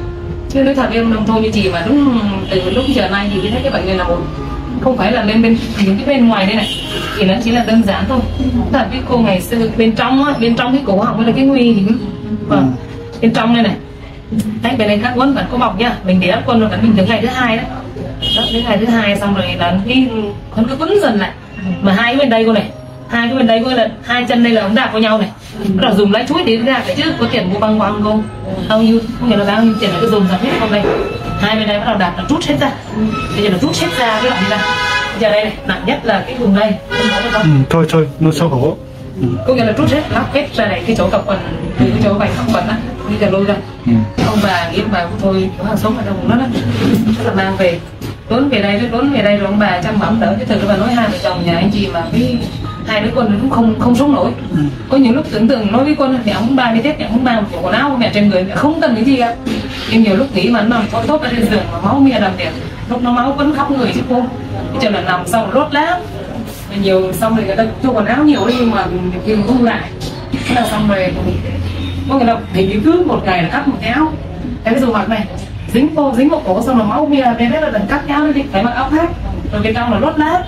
Chứ nói thật em nông thôn như chị mà đúng từ lúc giờ nay thì thấy cái bệnh này là một không phải là lên bên những cái bên ngoài đây này, thì nó chỉ là đơn giản thôi. Thật cái cô ngày xưa bên trong á, bên trong cái cổ họng mới là cái nguy hiểm. Vâng, bên trong đây này, đấy bên này các quấn vẫn có bọc nhá, mình để áp quân rồi vẫn bình thường ngày thứ hai đó. Đó, đến ngày thứ hai xong rồi là cái nó cứ quấn dần lại, mà hai cái bên đây cô này, hai cái bên đây cô là hai chân đây là ống đạp vào nhau này, rồi dùng lấy chuối để ra cái chứ có tiền mua băng quăng cô, bao nhiêu không hiểu là bao nhiêu tiền là cứ dùng ra hết không đây, hai bên đây bắt đầu đạp là rút hết ra, bây giờ là rút hết ra cái đoạn đi ra, bây giờ đây này nặng nhất là cái vùng đây, không ừ, thôi thôi nó xấu hổ. Ừ. Có nghĩa là rút hết lắp hết ra này cái chỗ cặp quần từ cái chỗ vành cặp quần á, bây giờ lôi ra. Ừ. Ông bà nghĩ bà thôi có hàng sống ở trong đó đó, là mang về đốn về đây đốn về đây rồi ông bà chăm bẵm đỡ, chứ thực ra bà nói hai vợ chồng nhà anh chị mà cái hai đứa con cũng không không sống nổi. Ừ. Có những lúc tưởng tượng nói với con thì ông ba đi tết ông ba một bộ quần áo mẹ trên người mẹ không cần cái gì cả, nhưng nhiều lúc nghĩ mà nó nằm thoi thóp ở trên giường mà máu mẹ đầm đẹp, lúc nó máu vẫn khóc người chứ cô, bây giờ là nằm xong rốt lắm. Nhiều xong rồi người ta cho quần áo nhiều đi nhưng mà kêu không lại, thế là xong rồi có người ta thì như cứ một ngày là cắt một cái áo, cái cái dù mặc này dính vô dính vào cổ xong là máu mia bên đấy là đừng cắt áo đi phải mặc áo khác, rồi bên trong là lót lá.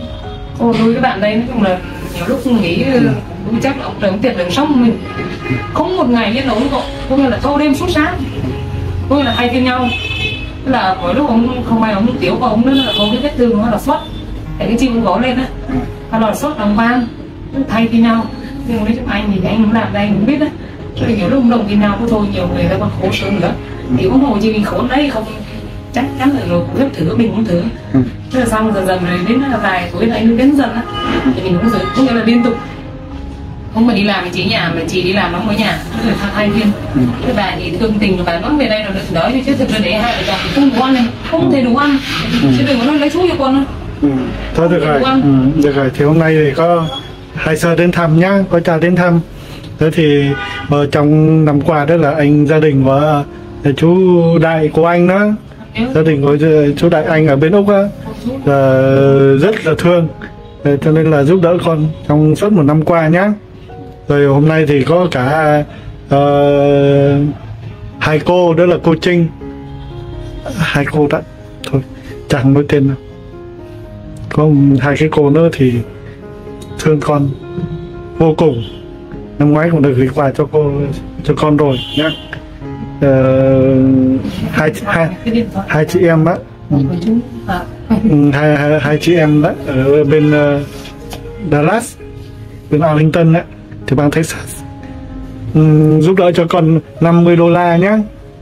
Ô tôi các bạn đây nói chung là nhiều lúc nghĩ chắc là ông trời ông tiệt đường sống mình không một ngày yên ổn, có nghĩa là thâu đêm suốt sáng, có nghĩa là thay phiên nhau, tức là mỗi lúc ông không may ông tiểu của ông nữa là có cái vết thương nó là xuất để cái chim gỗ lên á, hay là sốt đồng ban thay với nhau, nhưng mà nói chung anh thì anh cũng làm đây cũng biết á, cho nên nhiều lúc đồng thì nào có thôi nhiều người ta còn khổ sở nữa, thì cũng hồi chứ mình khổ đấy không chắc chắn là rồi cũng thử mình cũng thử, ừ. Thế là xong dần dần rồi đến vài tuổi là anh mới đến dần á, thì mình cũng thử, có nghĩa là liên tục không mà đi làm thì chị nhà mà chị đi làm nó mới nhà, tức là hai viên, ừ. Cái bà thì thương tình và bà nói về đây rồi được đỡ chứ thực ra để hai vợ chồng không đủ ăn này, không thể đủ ăn, ừ. Chứ đừng có nói lấy thuốc cho con. Ừ. Thôi được rồi, ừ, được rồi, thì hôm nay thì có hai sơ đến thăm nhá, có cha đến thăm. Thế thì ở trong năm qua đó là anh gia đình của chú Đại của anh đó, gia đình của chú Đại anh ở bên Úc á, là rất là thương, cho nên là giúp đỡ con trong suốt một năm qua nhá. Rồi hôm nay thì có cả uh, hai cô, đó là cô Trinh, hai cô đó, thôi chẳng nói tên đâu. Có hai cái cô nữa thì thương con vô cùng, năm ngoái cũng được gửi quà cho cô cho con rồi nhá. Ờ, hai, hai hai chị em đó, ừ. hai, hai hai chị em đó ở bên uh, Dallas, bên Arlington đó, thì bang Texas, um, giúp đỡ cho con năm mươi đô la nhá,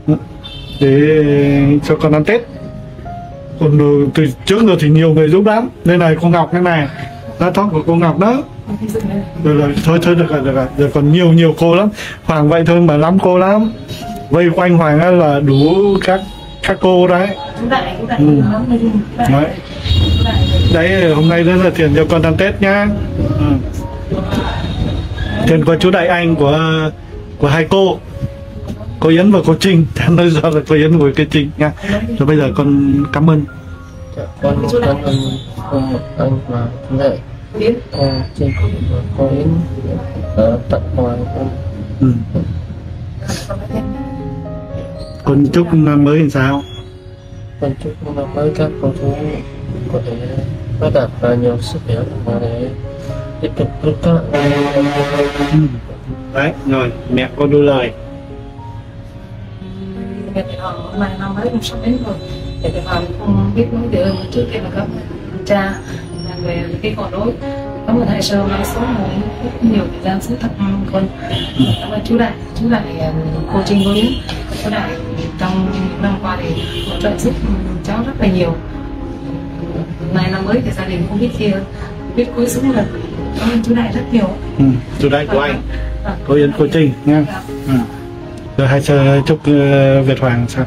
để cho con ăn Tết. Còn từ trước rồi thì nhiều người giúp lắm, đây này cô Ngọc, cái này lá tóc của cô Ngọc đó, rồi, rồi thôi thôi được rồi, được rồi, rồi còn nhiều nhiều cô lắm, Hoàng vậy thôi mà lắm cô lắm, vây quanh Hoàng là đủ các các cô đấy. Ừ. Đấy. Đấy hôm nay rất là tiền cho con ăn Tết nhá. Ừ. Tiền của chú Đại Anh của của hai cô, cô Yến và cô Trinh, nói rõ là cô Yến và cô Trinh nha. Rồi bây giờ con cảm ơn. Dạ, con cảm ơn ông anh và mẹ, cô Trinh và cô Yến ở tận ngoài con. Ừ. Con chúc năm mới làm sao? Con chúc năm mới các cô chú có thể phát đạt và nhiều sức khỏe và để tiếp tục tốt các. Ừ. Đấy, rồi mẹ con đưa lời. Mẹ thì họ mà năm mới cũng sắp đến rồi, để thì họ không biết nói từ ơn trước kia là các cha là về cái còn đối. Cảm ơn thầy sơ mai số một rất nhiều thời gian xuống thăm con. Cảm ơn chú Đại, chú Đại cô Trinh cô Yến, chú Đại trong năm qua thì hỗ trợ giúp cháu rất là nhiều. Này năm mới thì gia đình không biết kia biết cuối xuống là cảm ơn chú Đại rất nhiều. Ừ, chú Đại của anh, cô Yến, cô Trinh nha. Ừ. Rồi hai sơ chúc uh, Việt Hoàng sao?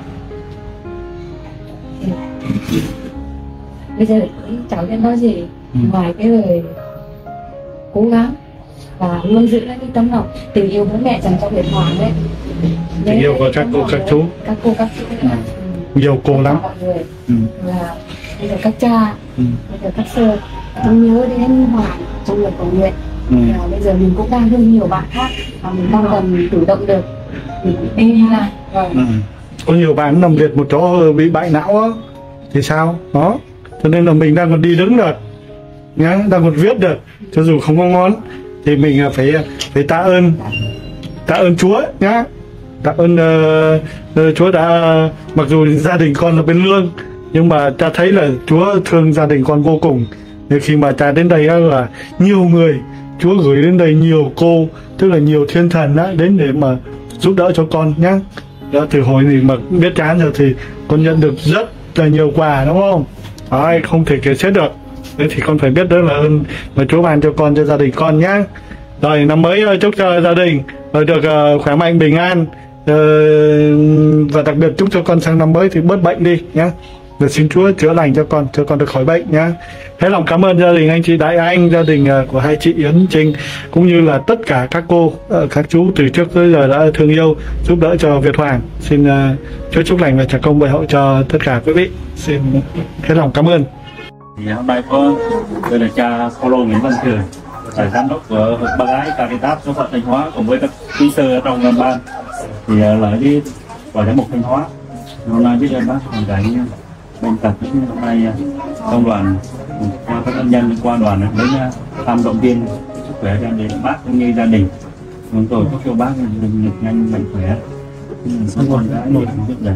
Bây giờ cháu biết nói gì, ừ. Ngoài cái lời cố gắng và luôn giữ lại cái tấm lòng tình yêu bố mẹ dành cho Việt Hoàng đấy. Tình yêu của các cô các chú, các cô các chú, ừ. Nhiều cô lắm. Mọi người, ừ. Là bây giờ các cha, ừ. Bây giờ các sơ, tôi nhớ đến Hoàng trong lời cầu nguyện. Ừ. Và bây giờ mình cũng đang hơn nhiều bạn khác và mình đang dần chủ động được. Mình đi làm. Vâng. Ừ. có nhiều bạn nằm liệt một chỗ bị bại não á, thì sao đó, cho nên là mình đang còn đi đứng được nhá, đang còn viết được cho dù không có ngón, thì mình phải phải tạ ơn tạ ơn Chúa nhá, tạ ơn uh, Chúa đã, mặc dù gia đình con là bên lương nhưng mà cha thấy là Chúa thương gia đình con vô cùng. Nên khi mà cha đến đây là nhiều người, Chúa gửi đến đây nhiều cô, tức là nhiều thiên thần á, đến để mà giúp đỡ cho con nhá. Đó, từ hồi thì mà biết cha rồi thì con nhận được rất là nhiều quà, đúng không? Đấy, không thể kể hết được. Thế thì con phải biết đó là ơn mà Chúa ban cho con, cho gia đình con nhá. Rồi năm mới chúc cho gia đình được uh, khỏe mạnh bình an, uh, và đặc biệt chúc cho con sang năm mới thì bớt bệnh đi nhá. Và xin Chúa chữa lành cho con, cho con được khỏi bệnh nhá. Hết lòng cảm ơn gia đình anh chị Đại Anh, gia đình uh, của hai chị Yến Trinh, cũng như là tất cả các cô, uh, các chú từ trước tới giờ đã thương yêu giúp đỡ cho Việt Hoàng. Xin uh, Chúa chúc lành và trả công bệ hậu cho tất cả quý vị. Xin hết lòng cảm ơn. Thì hôm nay có tôi là cha Paulo Nguyễn Văn Thường, là giám đốc của Hội Bác Gái Caritas số phận Thanh Hóa, cùng với các quý sư ở trong ban thì là cái gọi giám mục Thanh Hóa. Hôm nay biết ơn bác hoàn cảnh bệnh tật, hôm nay công đoàn qua các ân nhân qua đoàn đến thăm động viên sức khỏe cho gia bác cũng như gia đình. Chúng tôi chúc cho bác được nhanh mạnh khỏe, sống còn đã nuôi rất là.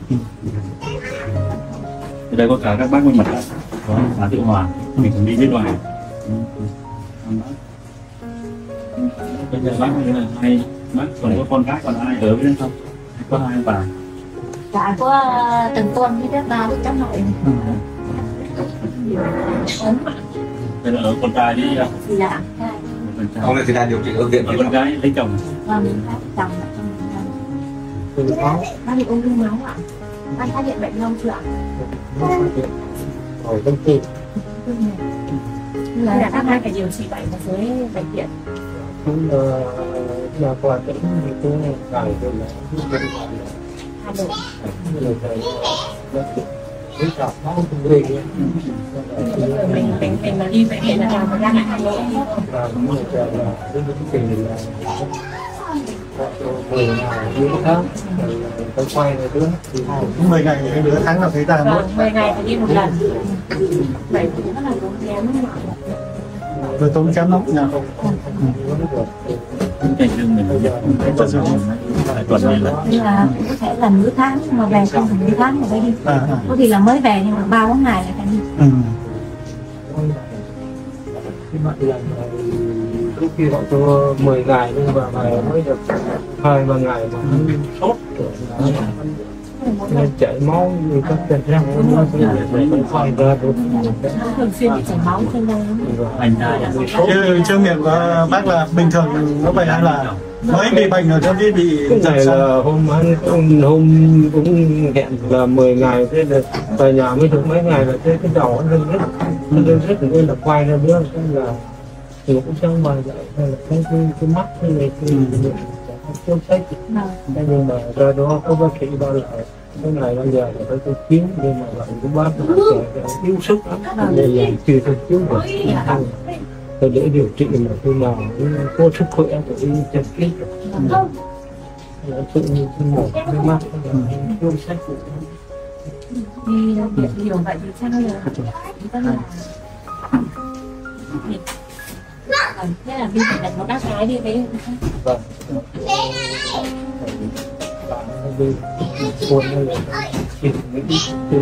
Ở đây có cả các bác bên mặt đó, có bà Tiểu Hòa, mình cũng đi với đoàn. Bây giờ bác là hai bác còn có con gái còn ai ở với không? Có hai bà. Dạ có từng tuần với các ba với cháu nội. Đây là ở con trai đi. Dạ. Ông này thì đang điều trị ở viện. Con gái lấy chồng. Vâng, chồng. Bác bị ung thư máu ạ. Anh phát hiện bệnh lâu chưa ạ? Rồi, tâm tư. Là các bác phải điều trị bệnh ở dưới bệnh viện. Cũng là qua tỉnh thì cũng phải rồi là Hà Nội. Rồi thầy cái trọng nó cũng về mình mình mình mà đi bệnh viện là làm ra lại Hà Nội. và cũng là cái cái là mười ngày dưới tháng rồi tôi quay rồi nữa thì mười ngày thì nửa tháng là thấy ta mất. mười ngày thì đi một lần. Vậy cũng rất là tốn kém. Rồi tốn kém lắm nha. Cái lương mình tuần này là có thể là nửa tháng mà về không thành nửa tháng rồi đi. À, à. Có thì là mới về nhưng mà ba bốn ngày là phải đi. Ừ. Cái mặt lần lúc khi họ cho mười ngày nhưng mà ngày mới được hai ba ngày mà sốt nên chảy máu như các chân răng nó sẽ phải khoai ra được. Thường xuyên bị chảy máu trên đây. Anh ra chứ chưa miệng của bác là bình thường nó vậy hay là mới bị bệnh rồi cho biết bị cái này là hôm anh hôm, hôm cũng hẹn là mười ngày thế là về nhà mới được mấy ngày là cái cái đầu nó rất nó rất là là quay ra nữa, cái là thì cũng chẳng mà vậy hay là cái cái, cái mắt cái này cái không thấy nhưng mà ra đó có bác sĩ bảo là cái này bây giờ là phải tôi kiếm nhưng mà lại của bác nó thiếu sức lắm nên là chưa tôi kiếm được. Tôi để điều trị mà tôi nào có sức khỏe để đi chăm kít tự nhiên tôi một cái mắt không sách đi viện nhiều vậy thì chắc là rất là thế là đi phải đặt một các cái đi đấy. Vâng. Đi cuốn này chỉ mấy ít từ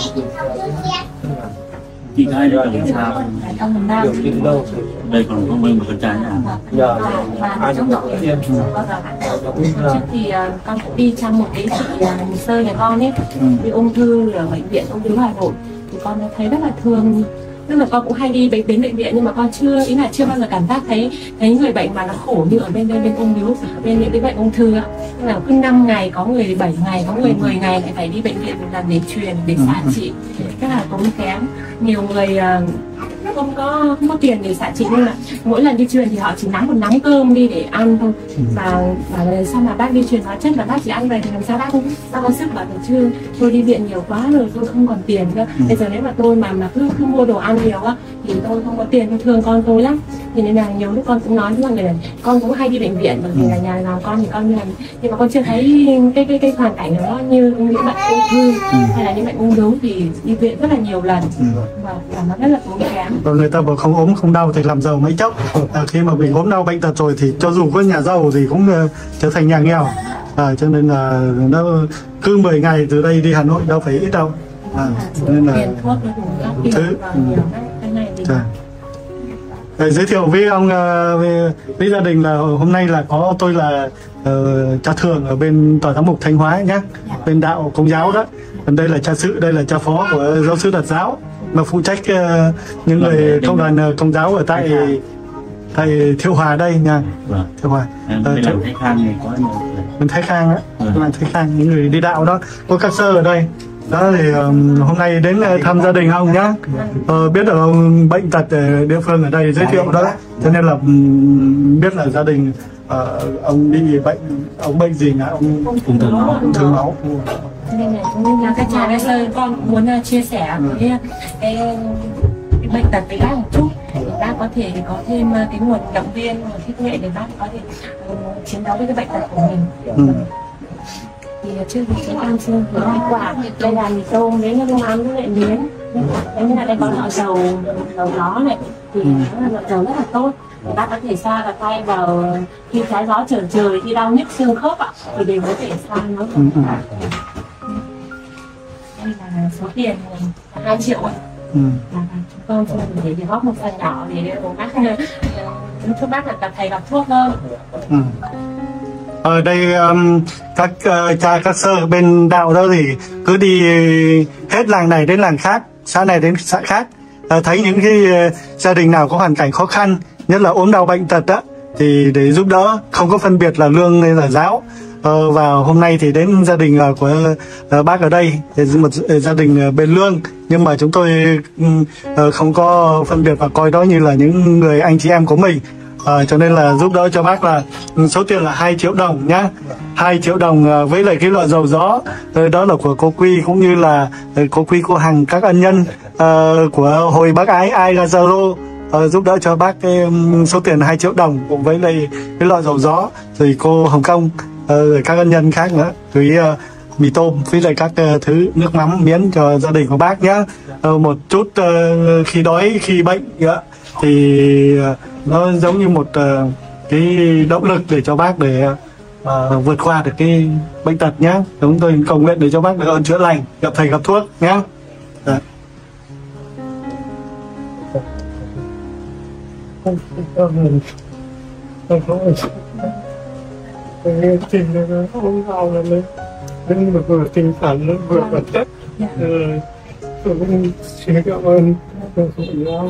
chị gái đó là sao? Điều trị đâu đây còn có mấy một con trai nha. Giờ ai cũng được tiêm. Trước thì con cũng đi chăm một cái chị hồ sơ nhà con ấy bị ung thư ở bệnh viện ung thư Hà Nội thì con thấy rất là thương. Tức là con cũng hay đi đến bệnh viện nhưng mà con chưa ý là chưa bao giờ cảm giác thấy thấy người bệnh mà nó khổ như ở bên bên bên ung thư bên những cái bệnh ung thư ạ. Tức là cứ năm ngày có người bảy ngày có người mười ngày lại phải đi bệnh viện một lần để truyền để xạ trị, rất là tốn kém. Nhiều người không có không có tiền để xạ trị nhưng mà mỗi lần đi truyền thì họ chỉ nắm một nắm cơm đi để ăn thôi và và sao mà bác đi truyền hóa chất là bác chỉ ăn về thì làm sao bác không sao có sức bảo là chưa tôi đi viện nhiều quá rồi tôi không còn tiền nữa. Bây giờ nếu mà tôi mà mà cứ, cứ mua đồ ăn nhiều á thì tôi không có tiền, tôi thương con tôi lắm, thì nên là nhiều lúc con cũng nói với mọi người là con cũng hay đi bệnh viện bởi vì là nhà nào con thì con như là, nhưng mà con chưa thấy cái cái cái hoàn cảnh đó như những bệnh ung thư ừ. hay là những bệnh ung bướu thì đi viện rất là nhiều lần ừ. và, và nó rất là tốn kém. Và người ta bảo không ốm không đau thì làm giàu mấy chốc, à, khi mà mình ốm đau bệnh tật rồi thì cho dù có nhà giàu thì cũng uh, trở thành nhà nghèo, à, cho nên là nó cứ mười ngày từ đây đi Hà Nội đâu phải ít đâu. À, nên là tiền thuốc nó cũng thứ ừ. cái này thì... Để giới thiệu với ông với, với gia đình là hôm nay là có tôi là uh, cha thường ở bên tòa giám mục Thanh Hóa nhé, bên đạo Công giáo đó. Còn đây là cha sự, đây là cha phó của giáo sứ Đạt giáo mà phụ trách uh, những người công đoàn uh, Công giáo ở tại tại Thiệu Hòa đây nha. Thiệu Hòa. Bên Thái Khang này có bên Thái Khang á, bên Thái Khang những người đi đạo đó, có các sơ ở đây. Đó thì um, hôm nay đến uh, thăm gia đình ông nhá, uh, biết được ông bệnh tật ở địa phương ở đây giới thiệu đó, cho nên là um, biết là gia đình uh, ông đi bệnh, ông bệnh gì là ông ung thư máu, ung thư máu. Nên là cũng là các nhà bây giờ con cũng muốn uh, chia sẻ với cái, cái, cái bệnh tật với bác một chút, để bác có thể có thêm uh, cái nguồn động viên, nguồn khích lệ để bác có thể uh, chiến đấu với cái bệnh tật của mình. Ừ. Thì trước thì chúng ăn xương thì hoa quả, đây là mì tôm, đấy là không ăn với lại miến, đấy như là đây có lọ dầu dầu gió này thì ừ. nó là lọ dầu rất là tốt, bác có thể xoa vào tay vào khi trái gió trở trời, khi đau nhức xương khớp ạ thì đều có thể xoa nó. Ừ. Đây là số tiền hai triệu ạ. Ừ. Chúng con để để góp một phần nhỏ để bác cho bác là gặp thầy gặp thuốc hơn. Ừ. Ở đây um, các uh, cha các sơ bên đạo đó thì cứ đi hết làng này đến làng khác, xã này đến xã khác, uh, thấy những cái uh, gia đình nào có hoàn cảnh khó khăn, nhất là ốm đau bệnh tật đó, thì để giúp đỡ, không có phân biệt là lương hay là giáo. Uh, và hôm nay thì đến gia đình uh, của uh, bác ở đây, một uh, gia đình uh, bên lương, nhưng mà chúng tôi uh, không có phân biệt và coi đó như là những người anh chị em của mình. À, cho nên là giúp đỡ cho bác là số tiền là hai triệu đồng nhá, hai triệu đồng với lại cái loại dầu gió đó là của cô Quy cũng như là cô Quy, cô Hằng, các ân nhân uh, của Hội Bác Ái Ai Lazaro uh, giúp đỡ cho bác cái um, số tiền hai triệu đồng cùng với lại cái loại dầu gió, rồi cô Hồng Kông, uh, rồi các ân nhân khác nữa, với uh, mì tôm với lại các uh, thứ nước mắm miến cho gia đình của bác nhá. Uh, một chút uh, khi đói khi bệnh yeah, thì uh, nó giống như một uh, cái động lực để cho bác để uh, vượt qua được cái bệnh tật nhé. Chúng tôi cầu nguyện để cho bác được ơn chữa lành, gặp thầy gặp thuốc nhé. Dạ. Nhưng mà vừa tinh thần vừa vật chất, tôi cũng xin cảm ơn hội giáo.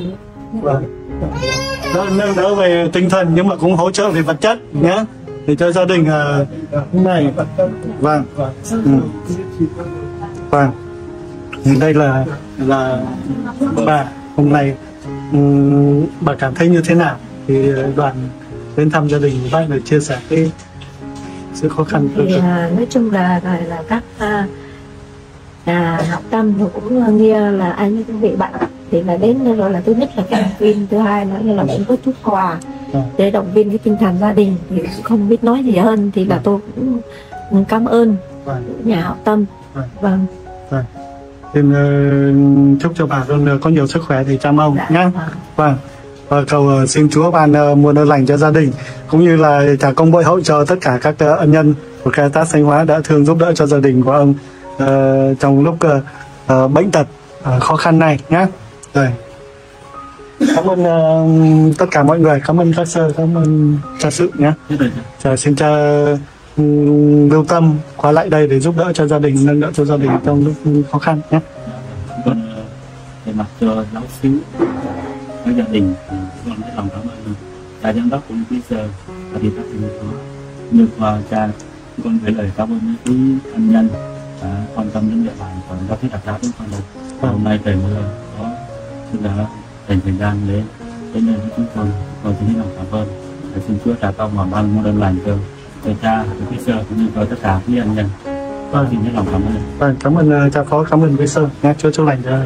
Đó, nâng đỡ về tinh thần nhưng mà cũng hỗ trợ về vật chất nhé, để cho gia đình uh, này. Vâng. Ừ. Vâng. Thì đây là là bà hôm nay um, bà cảm thấy như thế nào thì đoàn đến thăm gia đình bác để chia sẻ cái sự khó khăn. Thì uh, nói chung là là, là các uh, là học tâm thì cũng nghe là anh cũng bị bệnh thì là đến rồi là thứ nhất là cái động viên, thứ hai nữa là cũng có chút quà để động viên cái tinh thần gia đình, thì cũng không biết nói gì hơn, thì là tôi cũng cảm ơn nhà hảo tâm. Vâng. Vâng. Xin uh, chúc cho bà luôn uh, có nhiều sức khỏe thì chăm ông dạ, nhé. Vâng. Và cầu uh, xin Chúa ban uh, muôn ơn lành cho gia đình, cũng như là trả công bội hậu cho tất cả các uh, ân nhân của Caritas Thanh Hóa đã thường giúp đỡ cho gia đình của ông uh, trong lúc uh, uh, bệnh tật uh, khó khăn này nhé. Rồi. Cảm ơn uh, tất cả mọi người, cảm ơn các sơ, cảm ơn cha sự nhé. Giờ xin cha um, lưu tâm qua lại đây để giúp đỡ cho gia đình, nâng đỡ cho gia đình trong lúc khó khăn nhé. Con về mặt cho giáo xứ, với gia đình, con rất lòng cảm ơn cha giám đốc của quý sơ và đi các thành phố. Nhưng mà cha con gửi lời cảm ơn quý anh nhân đã quan tâm đến địa bàn và có thể đặt ra với con được. Hôm nay trời mưa có đã dành thời gian để đến đây với chúng tôi, con xin lòng cảm ơn. Để xin Chúa trả công và ban muôn ơn lành cho cho cha, cho quý sơ cũng như cho tất cả quý anh nhân. Con xin lòng cảm ơn. Vâng, cảm ơn cha phó, cảm ơn quý sơ. Nghe Chúa chúc lành cho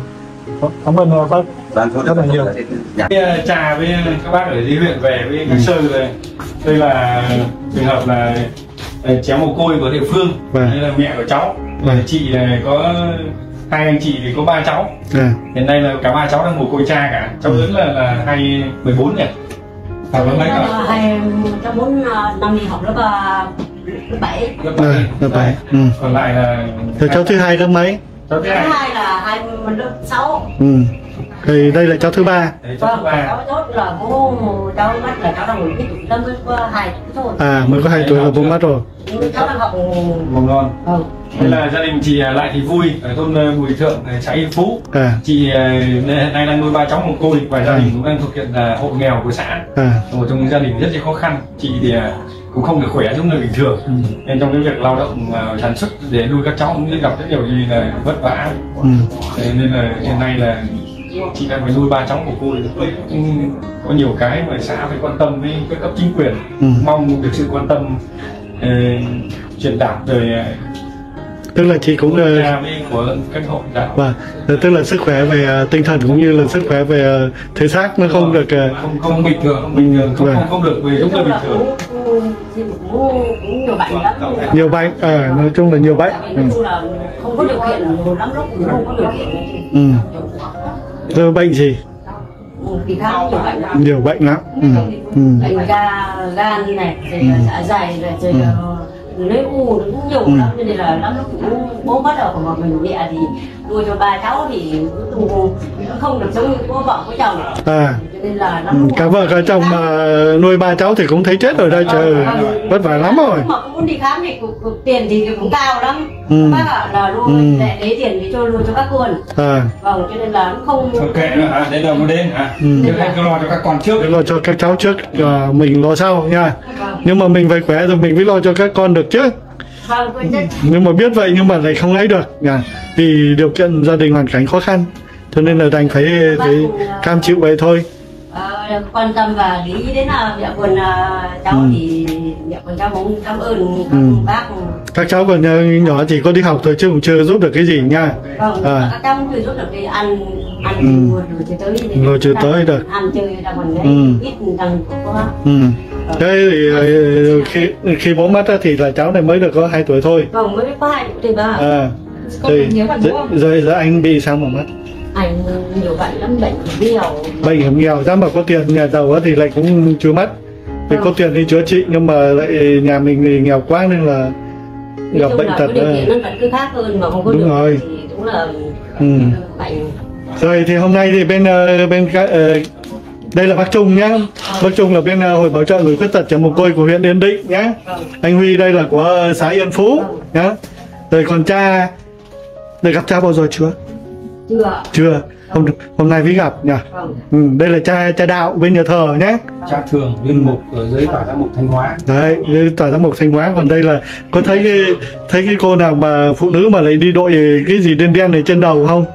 Cảm ơn bác rất là nhiều. Trà với các bác ở dưới huyện về với các sơ này, đây là trường hợp là cháu mồ côi của địa phương, đây là mẹ của cháu, chị này có hai anh chị thì có ba cháu, hiện nay là cả ba cháu đang mồ côi cha cả. Cháu lớn là là hai mười bốn nhỉ? Cháu lớn mấy cả? Hai cháu bốn năm đi học lớp lớp bảy. Lớp bảy. Còn lại là cháu thứ hai lớp mấy? Cháu thứ hai là hai lớp sáu. Ừ. Thì đây là cháu thứ ba. Vâng, cháu tốt là bố cháu mắt là cháu đang một cái tuổi lâm mới có hai tuổi thôi. À, mới có hai tuổi là bố mắt rồi. Cháu đang học mầm non. Ừ. Đây là gia đình chị Lại Thị Vui ở thôn Bùi Thượng, xã Yên Phú. À. Chị hiện nay đang nuôi ba cháu mồ côi và gia đình cũng đang thực hiện là hộ nghèo của xã. À. Một trong những gia đình rất là khó khăn. Chị thì cũng không được khỏe giống người bình thường, ừ. nên trong cái việc lao động uh, sản xuất để nuôi các cháu cũng gặp rất nhiều gì là vất vả. Ừ. Nên là hiện nay là chị đang phải nuôi ba cháu của cô, có nhiều cái mà xã phải quan tâm với các cấp chính quyền, ừ. mong được sự quan tâm uh, truyền đạt rồi. Tức là chị cũng của các hộ đạo. Và tức là sức khỏe về tinh thần cũng như là sức khỏe về thể xác nó không được không không bình thường, không bình thường, không không, không được về giống như bình thường. Nhiều bệnh lắm. Nhiều bệnh, à, nói chung là nhiều bệnh. Ừ. Không có điều kiện lắm lúc cũng không có điều kiện. Ừ. Rồi bệnh gì? Thì khá nhiều bệnh lắm. Nhiều bệnh lắm. Ừ. Ừ. Bệnh ga, gan này, rồi dạ dày này, rồi lấy u cũng nhiều ừ. lắm, nên là lắm lúc cũng bố bắt đầu của mình mẹ thì nuôi cho ba cháu thì cũng không được giống như bố vợ của chồng. À. Nên là ừ. Cả vợ cả chồng mà nuôi ba cháu thì cũng thấy chết rồi đây, trời vất vả lắm rồi. Mà cũng muốn đi khám thì cũng, cũng, tiền thì cũng cao lắm. Ừ. Bác ạ là luôn ừ. để lấy tiền để cho luôn cho các con. À. Vâng, cho nên là không. Ok nữa hả? Đến đầu một đêm hả? Ừ. Anh cứ lo cho các con trước. Cứ lo cho các cháu trước, và mình lo sau nha. Vâng. Nhưng mà mình phải khỏe rồi mình mới lo cho các con được chứ. Vâng, nhưng mà biết vậy nhưng mà lại không lấy được nha, vì điều kiện gia đình hoàn cảnh khó khăn cho nên là đành phải phải cam chịu vậy thôi. À, quan tâm và lý đến là mẹ quần cháu ừ. thì mẹ quần cháu cũng cảm ơn các ừ. bác. Các cháu còn nhỏ chỉ có đi học thôi chứ cũng chưa giúp được cái gì nha. Vâng, à. các cháu cũng chưa giúp được cái ăn ăn ừ. rồi chưa tới rồi chưa tới được ăn chơi đang còn ừ. ít đang có. Ừ. Thế thì khi khi bố mất thì là cháu này mới được có hai tuổi thôi. Vâng, mới có hai tuổi thì ba. À. Thì, rồi giờ anh bị sao mà mất? Anh nhiều bệnh lắm, bệnh nghèo. Bệnh hiểm nghèo, ra mà có tiền nhà giàu thì lại cũng chưa mất. Thì ừ. có tiền đi chữa trị nhưng mà lại nhà mình thì nghèo quá nên là gặp bệnh tật. Điều kiện nó tật cứ khác hơn mà không có đúng được rồi. Thì đúng là ừ. bệnh. Rồi thì hôm nay thì bên bên uh, đây là bác Trung nhá. Bác Trung là bên uh, hội bảo trợ người khuyết tật trẻ mồ côi của huyện Yên Định nhá. Anh Huy đây là của xã Yên Phú nhá. Rồi còn cha, được gặp cha bao giờ chưa? Chưa. Chưa. Hôm hôm nay mới gặp nhỉ. Ừ, đây là cha cha Đạo bên nhà thờ nhé. Cha Thường viên mục ở dưới tòa giám mục Thanh Hóa. Đấy, dưới tòa giám mục Thanh Hóa. Còn đây là có thấy cái thấy cái cô nào mà phụ nữ mà lại đi đội cái gì đen đen này trên đầu không?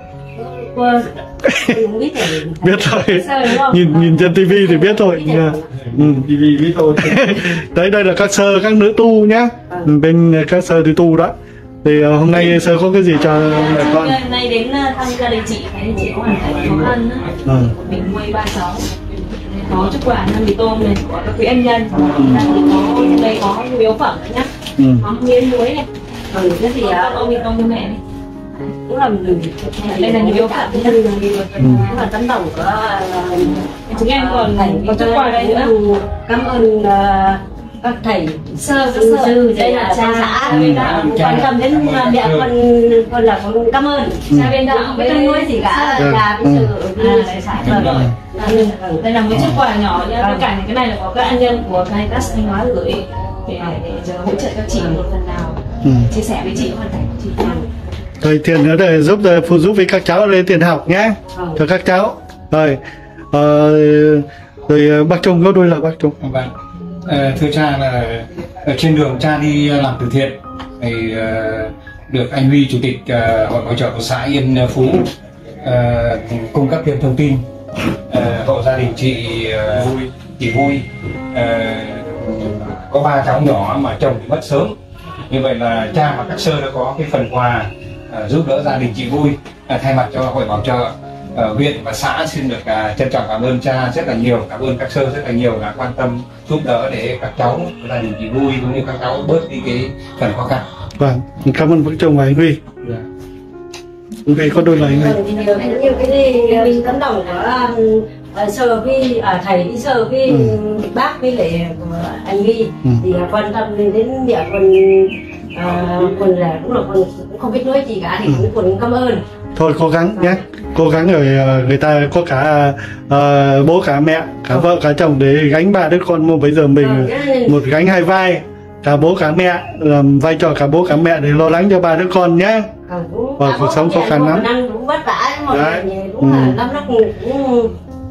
biết, biết thôi. Nhìn nhìn trên tivi thì biết thôi. Ừ. tivi biết thôi. Đấy, đây là các sơ các nữ tu nhá. Bên các sơ đi tu đó. Thì uh, hôm nay sơ có cái gì cho mẹ con? Hôm nay đến thăm gia đình chị, thấy chị có hoàn cảnh khó khăn á. Ừ. Mình nuôi ba cháu, có chút quả năm mì tôm này, có các quý ân nhân, ừ. có đây có nhu yếu phẩm nữa nhá, ừ. có miếng muối này, ừ, cái gì ông mì tôm cho mẹ này. Cũng là đây là nhu yếu phẩm nhá, cũng là tấm lòng của chúng em còn có chút quà đây nữa. Cảm ơn các thầy sơ sư, sư đây là cha xã quan tâm đến mẹ con, con là con cảm ơn cha bên đạo với con nuôi gì cả là cái sự đây là một chiếc quà nhỏ nha. Tất cả những cái này là có các anh nhân của Caritas Thanh Hóa gửi để để hỗ trợ cho chị một phần nào, chia sẻ với chị hoàn cảnh của chị. Rồi tiền nữa để giúp phụ giúp với các cháu lên tiền học nhé, cho các cháu. Rồi ờ, rồi bác Trung có đôi là bác Trung. Vâng. À, thưa cha là ở trên đường cha đi làm từ thiện thì uh, được anh Huy chủ tịch uh, hội bảo trợ của xã Yên Phú uh, cung cấp thêm thông tin uh, hộ gia đình chị uh, Vui, chị Vui uh, có ba cháu nhỏ mà chồng thì mất sớm, như vậy là cha và các sơ đã có cái phần quà uh, giúp đỡ gia đình chị Vui uh, thay mặt cho hội bảo trợ uh, huyện và xã xin được uh, trân trọng cảm ơn cha rất là nhiều, cảm ơn các sơ rất là nhiều đã quan tâm giúp đỡ để các cháu gia đình chị vui cũng như các cháu bớt đi cái phần khó khăn. Vâng, cảm ơn vợ chồng và anh Huy. Yeah. Ok, có đôi lời anh Huy. Nhiều cái gì tấm lòng của sơ với à, thầy với sơ với ừ. bác với lại anh Huy ừ. thì quan tâm đến đến việc còn à, còn là cũng là còn cũng không biết nói gì cả thì cũng còn cảm ơn. Thôi cố gắng nhé, cố gắng rồi người ta có cả uh, bố cả mẹ, cả vợ cả chồng để gánh ba đứa con, mà bây giờ mình một gánh hai vai, cả bố cả mẹ, làm vai trò cả bố cả mẹ để lo lắng cho ba đứa con nhé. Và cuộc sống khó khăn lắm. Cũng vất vả nhưng mà đúng là năm nó cũng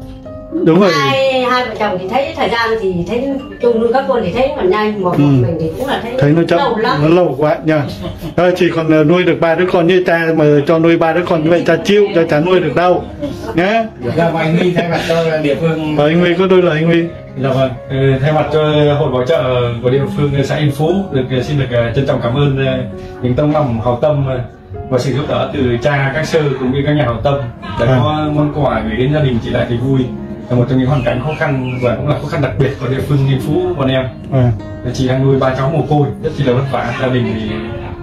đúng rồi. Hai, hai vợ chồng thì thấy thời gian thì thấy chung nuôi các con thì thấy còn nhanh, một ừ. mình thì cũng là thấy, thấy nó chậm, lâu lắm. Nó lâu quá nha. À, chỉ còn nuôi được ba đứa con như cha mà cho nuôi ba đứa con như vậy cha chịu, cho cha nuôi được đâu nhé. Dạ, và anh Huy thay mặt cho địa phương. Và anh Huy có đôi lời anh Huy. Dạ vâng, thay mặt cho hội bảo trợ của địa phương xã Yên Phú được xin được trân trọng cảm ơn những tấm lòng hảo tâm và sự giúp đỡ từ cha, các sơ cũng như các nhà hảo tâm đã à. có món quà gửi đến gia đình chị Lại Thị Vui, là một trong những hoàn cảnh khó khăn và cũng là khó khăn đặc biệt của địa phương Yên Phú bọn em. À. Chị đang nuôi ba cháu mồ côi rất chỉ là vất vả, gia đình thì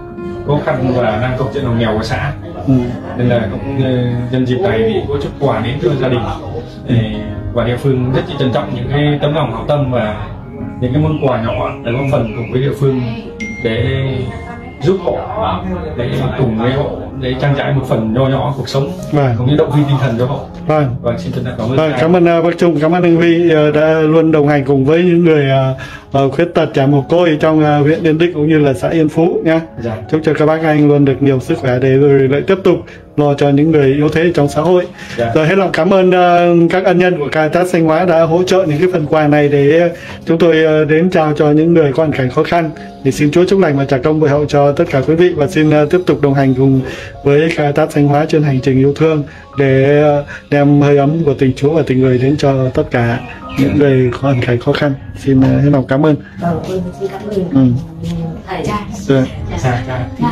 khó khăn và đang thuộc diện hộ nghèo của xã. Ừ. Nên là cũng nhân dịp này thì có chút quà đến cho gia đình để, và địa phương rất trân trọng những cái tấm lòng hảo tâm và những cái món quà nhỏ để góp phần cùng với địa phương để giúp họ, để cùng với họ để trang trải một phần nho nhỏ cuộc sống và cũng như động viên tinh thần cho họ. Vâng. Vâng, xin trân trọng cảm ơn. Vâng, cảm ơn uh, bác Trung, cảm ơn anh Huy uh, đã luôn đồng hành cùng với những người uh, uh, khuyết tật trẻ mồ côi trong uh, huyện Yên Định cũng như là xã Yên Phú nhé. Dạ. Chúc cho các bác anh luôn được nhiều sức khỏe để rồi lại tiếp tục lo cho những người yếu thế trong xã hội. Dạ. Rồi hết lòng cảm ơn uh, các ân nhân của Caritas Thanh Hóa đã hỗ trợ những cái phần quà này để chúng tôi uh, đến trao cho những người có hoàn cảnh khó khăn. Thì xin Chúa chúc lành và trả công bồi hậu cho tất cả quý vị, và xin uh, tiếp tục đồng hành cùng với Caritas Thanh Hóa trên hành trình yêu thương để uh, đem hơi ấm của tình Chúa và tình người đến cho tất cả những người có hoàn cảnh khó khăn. Xin uh, hết lòng cảm ơn. Vâng, xin cảm ơn. Ừ. Thầy cha. Dạ. Dạ.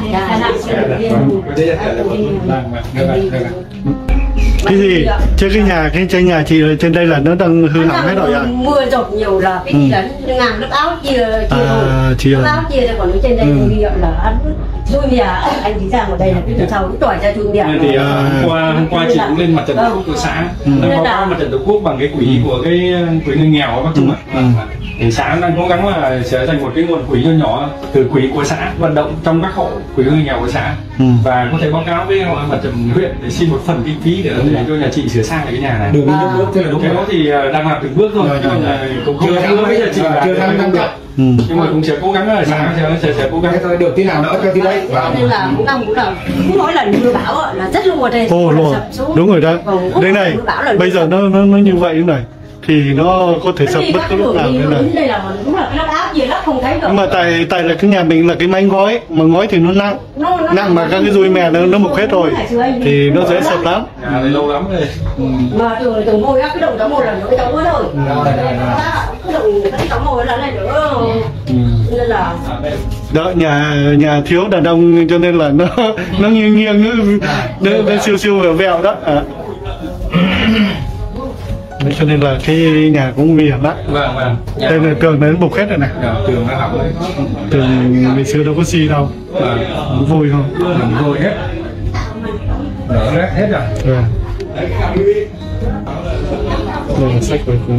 Cái gì? Trên cái nhà, cái trên nhà chị trên đây là nó đang hư hỏng hết rồi à? Mưa dột nhiều là cái gì là ngàn nước áo chia chia nước áo chia, còn ở trên đây thì gọi là ăn chui nhà anh chị sang ở đây là cái sau cũng tỏi ra chui nhà. Thì hôm qua hôm qua chị cũng lên mặt trận tổ quốc của xã, đang báo cáo mặt trận tổ quốc bằng cái quỹ của cái quỹ người nghèo các bác Trung ạ. Thì xã đang cố gắng là sẽ dành một cái nguồn quỹ nhỏ nhỏ từ quỹ của xã vận động trong các hộ quỹ người nghèo của xã, ừ. và có thể báo cáo với mặt trận huyện để xin một phần kinh phí để, để cho nhà chị sửa sang lại cái nhà này. Đường đi nước bước thế là đúng cái đó thì đang làm từng bước thôi, chứ còn cũng chưa thấy với nhà chị là chưa thấy năng được. Ừ. Nhưng mà cũng sẽ cố gắng là xã sẽ, sẽ sẽ cố gắng thôi, được tí nào nữa cho tí đấy. Nên là cũng năm cũng là cũng mỗi lần mưa bão là rất luôn đây. Ồ luôn, đúng rồi đó. Đây này, bây giờ nó nó nó như vậy thế này thì nó có thể sập bất cứ lúc nào thế này. Đây là đúng là cái áo gì lắp không thấy được. Nhưng mà tại tại là cái nhà mình là cái mái ngói, mà ngói thì nó nặng, nó, nó nặng mà các cái dùi mè nó nó mục hết rồi thì nó dễ sập lắm. À, lâu lắm rồi. Ừ. Mà từ từ môi á, cái động cháu môi là nó cái cháu môi thôi. Cái động cái cháu môi là này nữa. Nên là đó, nhà nhà thiếu đàn ông cho nên là nó nó nghiêng nghiêng nó, nó, nó siêu siêu vẹo vẹo đó. À. Đấy, cho nên là cái nhà cũng nguy hiểm lắm. Vâng, vâng. Đây là tường nó bục hết rồi này. Dạ, tường nó hỏng rồi. Tường ngày xưa đâu có xi đâu. Vâng. Vôi không? Vâng, vôi hết. Đỡ rác hết rồi. Vâng. Đây là sách rồi.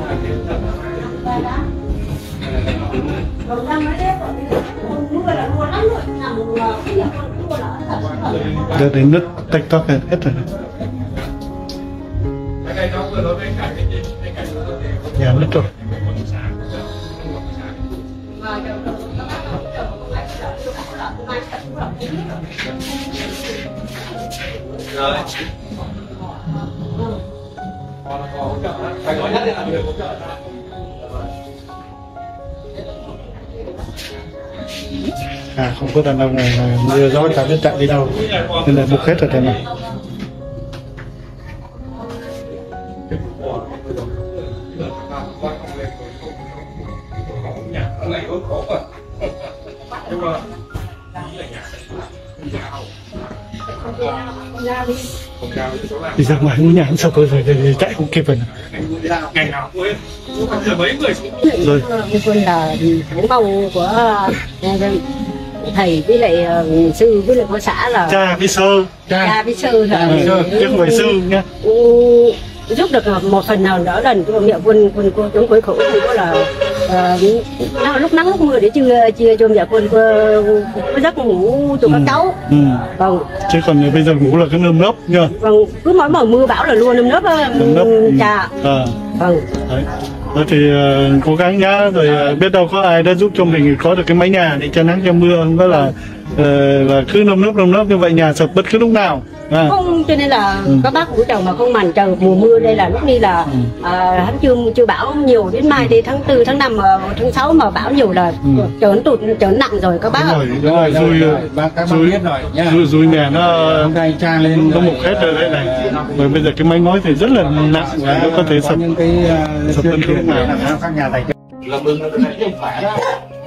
Đây đến nứt tách tóc hết hết rồi. Nhà nứt rồi. À, không có đàn ông này là mưa gió chả biết chạy đi đâu nên là bục hết rồi thế này. Đi ra ngoài ngôi nhà cũng sao tôi phải chạy không kịp rồi. Ngày nào cũng mấy người rồi. Như quân là tháng mong của thầy với lại sư với lại của xã là cha với sơ, cha với sư là chứ không phải sư nhá. Giúp được một phần nào đó lần của mẹ quân quân cô chống cuối khổ thì có là uh, lúc nắng lúc mưa để chưa chia cho mẹ quân có giấc ngủ cho các cháu. Ừ. Vâng. Chứ còn bây giờ ngủ là cái nơm nớp nha. Vâng, cứ mỗi mở mưa bão là luôn nơm nớp cha. À. Vâng. Đấy. Đó thì uh, cố gắng nhá, rồi uh, biết đâu có ai đã giúp cho mình có được cái mái nhà để che nắng che mưa, không có là uh, là cứ nơm nớp nơm nớp như vậy nhà sập bất cứ lúc nào. À. Không, cho nên là ừ. các bác của chồng mà không màn trời mùa mưa đây là lúc đi là ừ. à, hắn chưa chưa bão nhiều, đến mai đi tháng tư tháng năm tháng sáu mà bão nhiều là ừ. trở nó tụt trở nặng rồi các bác ạ. Đúng rồi, rồi, rồi, bác các bác biết rồi nhá. Rồi, rồi nhà nó trang lên nó mục hết rồi đây này. Rồi bây giờ cái mái ngói thì rất là nặng và nó có thể sập những cái sập bất cứ lúc nào. Các nhà tài trợ làm ơn nó không phải đó.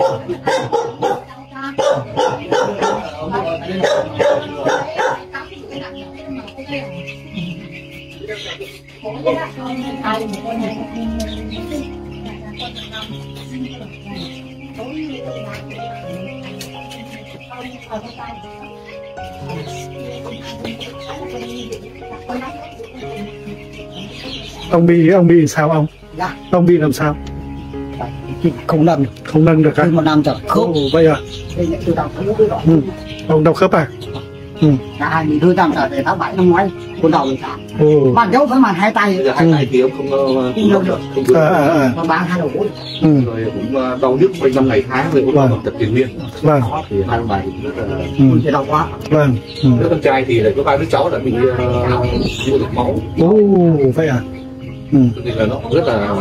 Ông bị ông bị sao ông? Dạ. Ông bị làm sao? Không nâng được. Không nâng được à? Một năm rồi. Không. Vậy à? Ừ. Ông đau khớp à? Ừ. Hai nghìn tôi đang ở để tháng bảy năm ngoái con đầu mình cả. Ừ. Bạn dấu phải màn hai tay. Hai tay thì ông không không được. Không à, à, à. Nó bán hai đầu gối. Ừ. Rồi cũng đau nhức quanh năm ngày tháng rồi cũng vâng. tập tiền miên. Vâng. Thì hai ông bà thì rất là ừ. đau quá. Vâng. Ừ. Đứa con trai thì lại có ba đứa cháu đã bị mua được máu. Ồ, vậy à? Ừ. Thì là nó rất là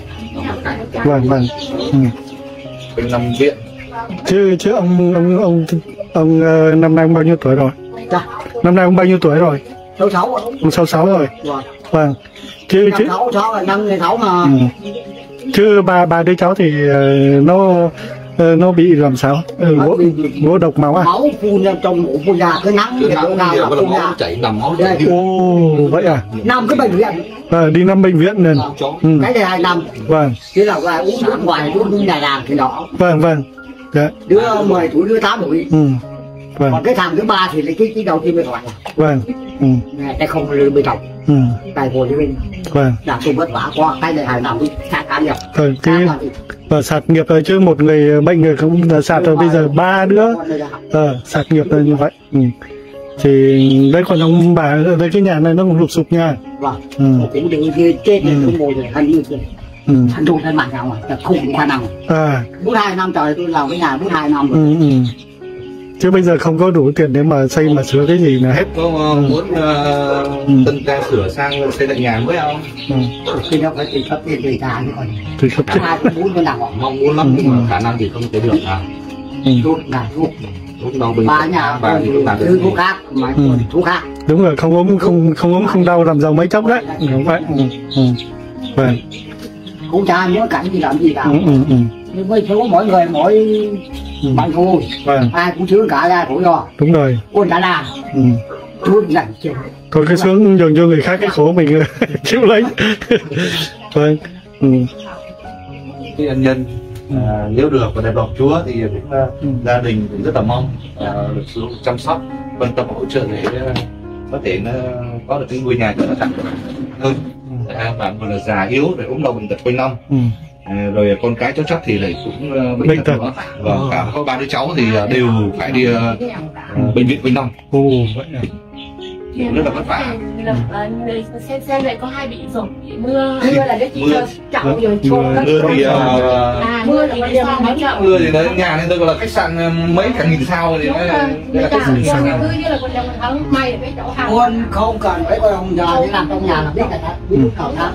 vâng vâng. Ừ. Bên nằm viện. Chứ chứ ông ông ông ông uh, năm nay ông bao nhiêu tuổi rồi? Dạ. Năm nay ông bao nhiêu tuổi rồi? Sáu sáu. Ông sáu sáu rồi. Vâng. Vâng. Chứ chứ. Sáu sáu là năm người sáu mà. Ừ. Chứ ba ba đứa cháu thì uh, nó uh, nó bị làm sao? Ngộ ngộ độc máu à? Máu phun ra trong ổ phun ra cứ nắng cứ nắng nào là phun ra chảy nằm máu chảy. Ồ, vậy à? Năm cái bệnh viện. À, đi năm bệnh viện nên. Ừ. Cái này hai năm. Vâng. Thế là ngoài uống nước ngoài uống nhà làm thì đó. Vâng vâng. Dạ. Đứa mười tuổi đứa tám tuổi. Ừ. Vâng. Còn cái thằng thứ ba thì lấy cái cái đầu tiên mới thoại. Vâng. Ừ. Cái không lừa bị trọng. Ừ. Tài ngồi với mình. Vâng. Làm tôi vất vả qua cái này hai năm đi sạt cá nghiệp. Rồi cái và sạt nghiệp rồi chứ một người bệnh người không là sạt rồi bây giờ ba đứa ờ sạt nghiệp là như vậy. Ừ. Thì đây còn ông bà ở đây cái nhà này nó cũng lụp sụp nha. Vâng. Ừ. Cũng đừng kia chết này không ngồi được hành như kia. Ừ. Hành đồn lên mặt nhau mà không qua năm. À. Bốn hai năm trời tôi làm cái nhà bốn hai năm rồi. Ừ, ừ. Chứ bây giờ không có đủ tiền để mà xây mà sửa cái gì là hết. Có muốn uh, ừ. tân trang sửa sang xây lại nhà mới không? Ừ. Khi đó phải tìm cấp tiền tùy trả chứ còn. Tùy cấp tiền. Ai cũng muốn cái nào mong muốn lắm nhưng mà khả năng thì không thể được à. Thuốc ngàn thuốc. Thuốc đau bình. Ba nhà bà thì cũng làm được thuốc khác mà ừ. thuốc khác. Đúng rồi, không ốm không không ốm không đau làm giàu mấy chốc đấy. Đúng vậy. Ừ. Ừ. Vâng. Cũng chả nhớ cảnh gì làm gì cả. Ừ, ừ, ừ. Nhưng với số mỗi người mỗi ừ. bằng thôi. Vâng. Ai cũng chứa cả ra khổ do. Đúng rồi. Quân đã làm. Ừ. Chúa dành cho. Thôi cái xuống dồn cho người khác cái khổ mình chịu lấy. Vâng. Ừ. Cái ân nhân à, nếu được và đẹp lòng Chúa thì cũng uh, ừ. gia đình cũng rất là mong uh, được sự chăm sóc quan tâm hỗ trợ để uh, có thể nó có được cái ngôi nhà cho nó sạch hơn. Ừ. À, bạn vừa là già yếu rồi ốm đau bệnh tật quanh năm. Ừ. À, rồi con cái cháu chắc thì lại cũng uh, bệnh tật nữa. Và ừ. cả có ba đứa cháu thì uh, đều phải đi uh, uh, bệnh viện quanh năm. Ồ, vậy à. Rất là vất vả. Xem xem lại có hai bị rồi mưa mưa là cái chị trọng rồi mưa thì à mưa thì bây giờ nói trọng mưa thì đấy nhà nên tôi gọi là khách sạn mấy cả nghìn sao thì đây là khách sạn sao cứ như là con đồng thắng may ở cái chỗ hàng quân không cần phải có ông già để làm trong nhà là biết là đó biết cầu thang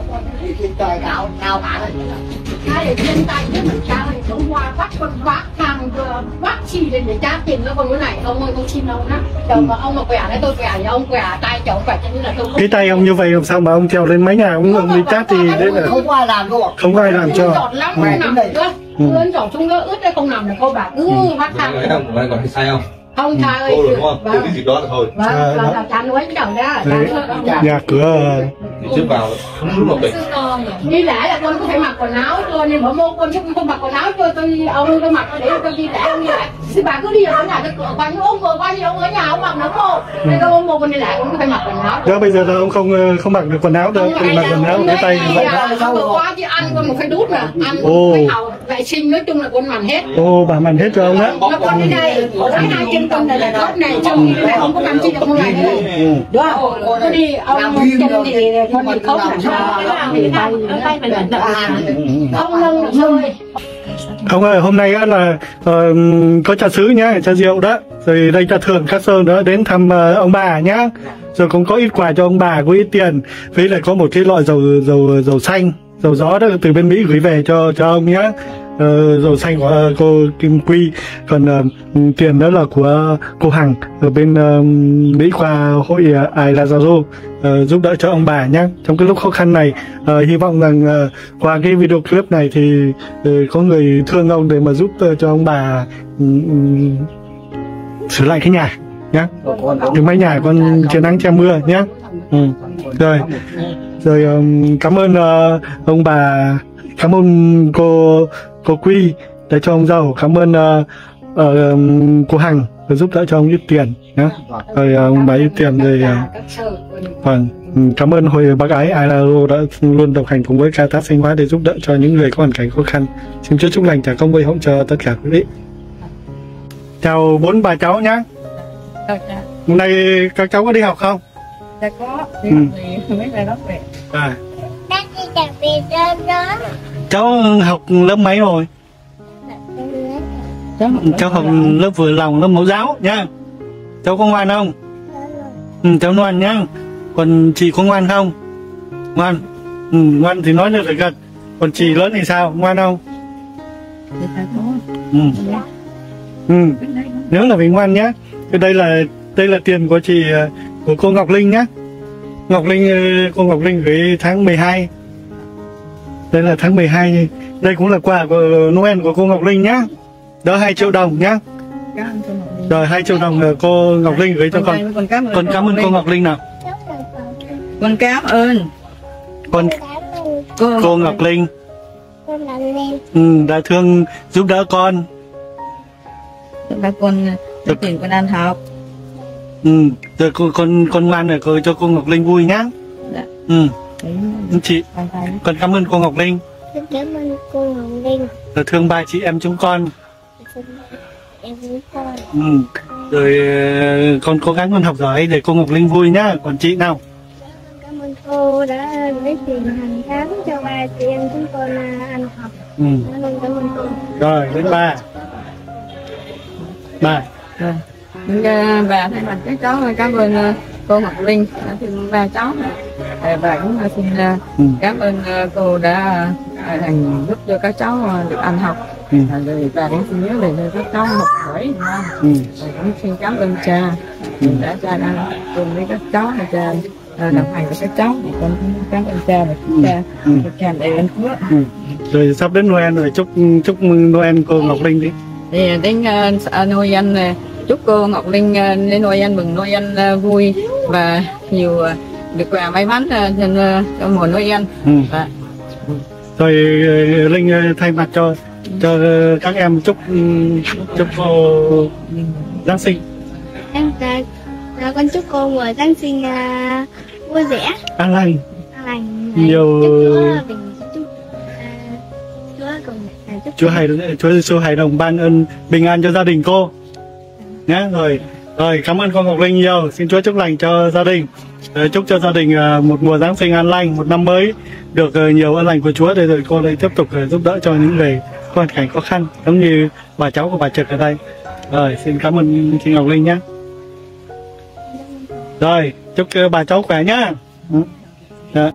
trời cao cao cả rồi cái để trên tay chứ mình cao thì cũng hoa bắt con vác hàng vác chi lên để trả tiền nữa còn cái này ông ơi con xin ông á chờ mà ông mà quẻ đấy tôi quẻ thì ông quẻ tay cháu quẻ cho nên là tôi cái tay ông như vậy làm sao mà ông trèo lên mái nhà ông ông đi chát thì đấy là không có ai làm đâu không có ai làm cho giọt lắm cái nằm nữa ướn giọt xuống nữa ướt đấy không nằm được cô bà cứ vác hàng không còn sai không Ông cha ơi, cô rồi đúng không? Từ cái dịp đó là thôi. Vâng, là là cha nuôi cái đầu đó. Nhà cửa trước vào không lúc nào bệnh. Đi lễ là con có phải mặc quần áo cho nên bỏ môn con không không mặc quần áo cho tôi ông tôi mặc để tôi đi lễ ông đi lại. Thì bà cứ đi ở nhà cái cửa qua những ôm vừa qua như ông ở nhà ông mặc nó cô. Nên tôi ôm một con đi lại cũng phải mặc quần áo. Đó bây giờ là ông không không mặc được quần áo đâu, tự mặc quần áo cái tay vậy đó. Vừa qua chứ ăn con một phải đút nè, ăn phải hầu vệ sinh nói chung là con làm hết. Ô bà làm hết cho ông á. Nó con đi đây, cái hai chân con này là tốt này, trong như này không có làm chi được không này nữa. Đó, tôi đi ông chân thì con mình không làm sao thì tay tay mình đỡ không nâng được thôi. Ông ơi, hôm nay á là uh, có trà sứ nhá, trà rượu đó, rồi đây trà thưởng Cát Sơn đó đến thăm uh, ông bà nhá, rồi cũng có ít quà cho ông bà, có ít tiền, với lại có một cái loại dầu dầu dầu xanh, dầu gió đó từ bên Mỹ gửi về cho cho ông nhá. Uh, dầu xanh của uh, cô Kim Quy, còn uh, tiền đó là của cô Hằng ở bên uh, Mỹ khoa hội uh, Ai Lazaro uh, giúp đỡ cho ông bà nhé trong cái lúc khó khăn này. Uh, hy vọng rằng uh, qua cái video clip này thì uh, có người thương ông để mà giúp uh, cho ông bà um, sửa lại cái nhà nhé, những mái nhà con che nắng che mưa nhé. Ừ. Rồi rồi um, cảm ơn uh, ông bà, cảm ơn cô cô Quy đã cho ông giàu, cảm ơn uh, uh, cô Hằng đã giúp đỡ cho ông ít tiền nhé, rồi uh, ông bà ít tiền rồi uh, vâng, cảm ơn hội bác ái Ai Lazaro đã luôn đồng hành cùng với Caritas Thanh Hóa để giúp đỡ cho những người có hoàn cảnh khó khăn. Xin chúc chúc lành trả công vây hỗ trợ tất cả quý vị. Chào bốn bà cháu nhé. Hôm nay các cháu có đi học không? Dạ có, đi ừ. học thì mấy ngày đó về. À. Bác đi đặc biệt lên đó. Cháu học lớp mấy rồi? Cháu học, cháu học lớp vừa lòng, lớp mẫu giáo nhá. Cháu có ngoan không? Ừ, cháu ngoan nhá. Còn chị có ngoan không? Ngoan. Ừ, ngoan thì nói được phải gật. Còn chị lớn thì sao? Ngoan không? Ừ. Ừ. Nhớ là phải ngoan nhá. Đây là đây là tiền của chị, của cô Ngọc Linh nhá. Ngọc Linh, cô Ngọc Linh gửi tháng mười hai. Đây là tháng mười hai. Đây cũng là quà của Noel của cô Ngọc Linh nhá. Đó hai triệu đồng nhá. Rồi hai triệu đồng cô Ngọc Linh gửi cho con. Con cảm ơn, con cảm ơn cô Ngọc Linh nào. Con cảm ơn. Con cô, cô Ngọc Linh. Con Ngọc Linh. Ừ, đã thương giúp đỡ con. Đã con cho tiền con ăn học. Ừ, rồi con con con ngoan rồi cô cho cô Ngọc Linh vui nhá. Dạ. Ừ. Chị, con cảm ơn cô Ngọc Linh. Con cảm ơn cô Ngọc Linh. Rồi thương ba chị em chúng con. Em với con. Ừ. Rồi con cố gắng con học giỏi để cô Ngọc Linh vui nhá. Còn chị nào? Cảm ơn cô đã lấy tiền hàng tháng cho ba chị em chúng con ăn học. Ừ. Cảm ơn cô. Rồi đến ba. Ba. Rồi. Bà thay mặt các cháu cảm ơn cô Ngọc Linh đã thương ba cháu. Bà cũng xin ừ. cảm ơn cô đã thành giúp cho các cháu được ăn học. Ừ. Rồi bà cũng xin nhớ để cho các cháu học giỏi. Ừ. Cũng xin cảm ơn cha ừ. đã cha đã cùng với các cháu và cha đồng hành với các cháu. Thì con cũng cảm ơn cha và chúc cha ừ. được tràn đầy ơn phước. Ừ. Rồi sắp đến Noel rồi, chúc chúc mừng Noel cô Ngọc Linh đi. Thì đến uh, Noel này, chúc cô Ngọc Linh uh, đến Noel mừng Noel uh, vui và nhiều uh, được quà may mắn uh, trên uh, trong mùa Noel. Ừ. Và... Rồi uh, Linh uh, thay mặt cho cho uh, các em chúc um, chúc cô Giáng sinh. Em là, là con chúc cô mùa Giáng sinh uh, vui vẻ, an lành, an lành, nhiều chúc Chúa bình, chúc uh, Chúa cùng Chúa hài Chúa Giêsu hài đồng ban ơn bình an cho gia đình cô nhé. Rồi rồi cảm ơn cô Ngọc Linh nhiều, xin Chúa chúc lành cho gia đình, rồi chúc cho gia đình một mùa Giáng sinh an lành, một năm mới được nhiều ơn lành của Chúa để rồi cô lại tiếp tục giúp đỡ cho những người có hoàn cảnh khó khăn giống như bà cháu của bà Trực ở đây. Rồi xin cảm ơn chị Ngọc Linh nhé. Rồi chúc bà cháu khỏe nhá. Ừ.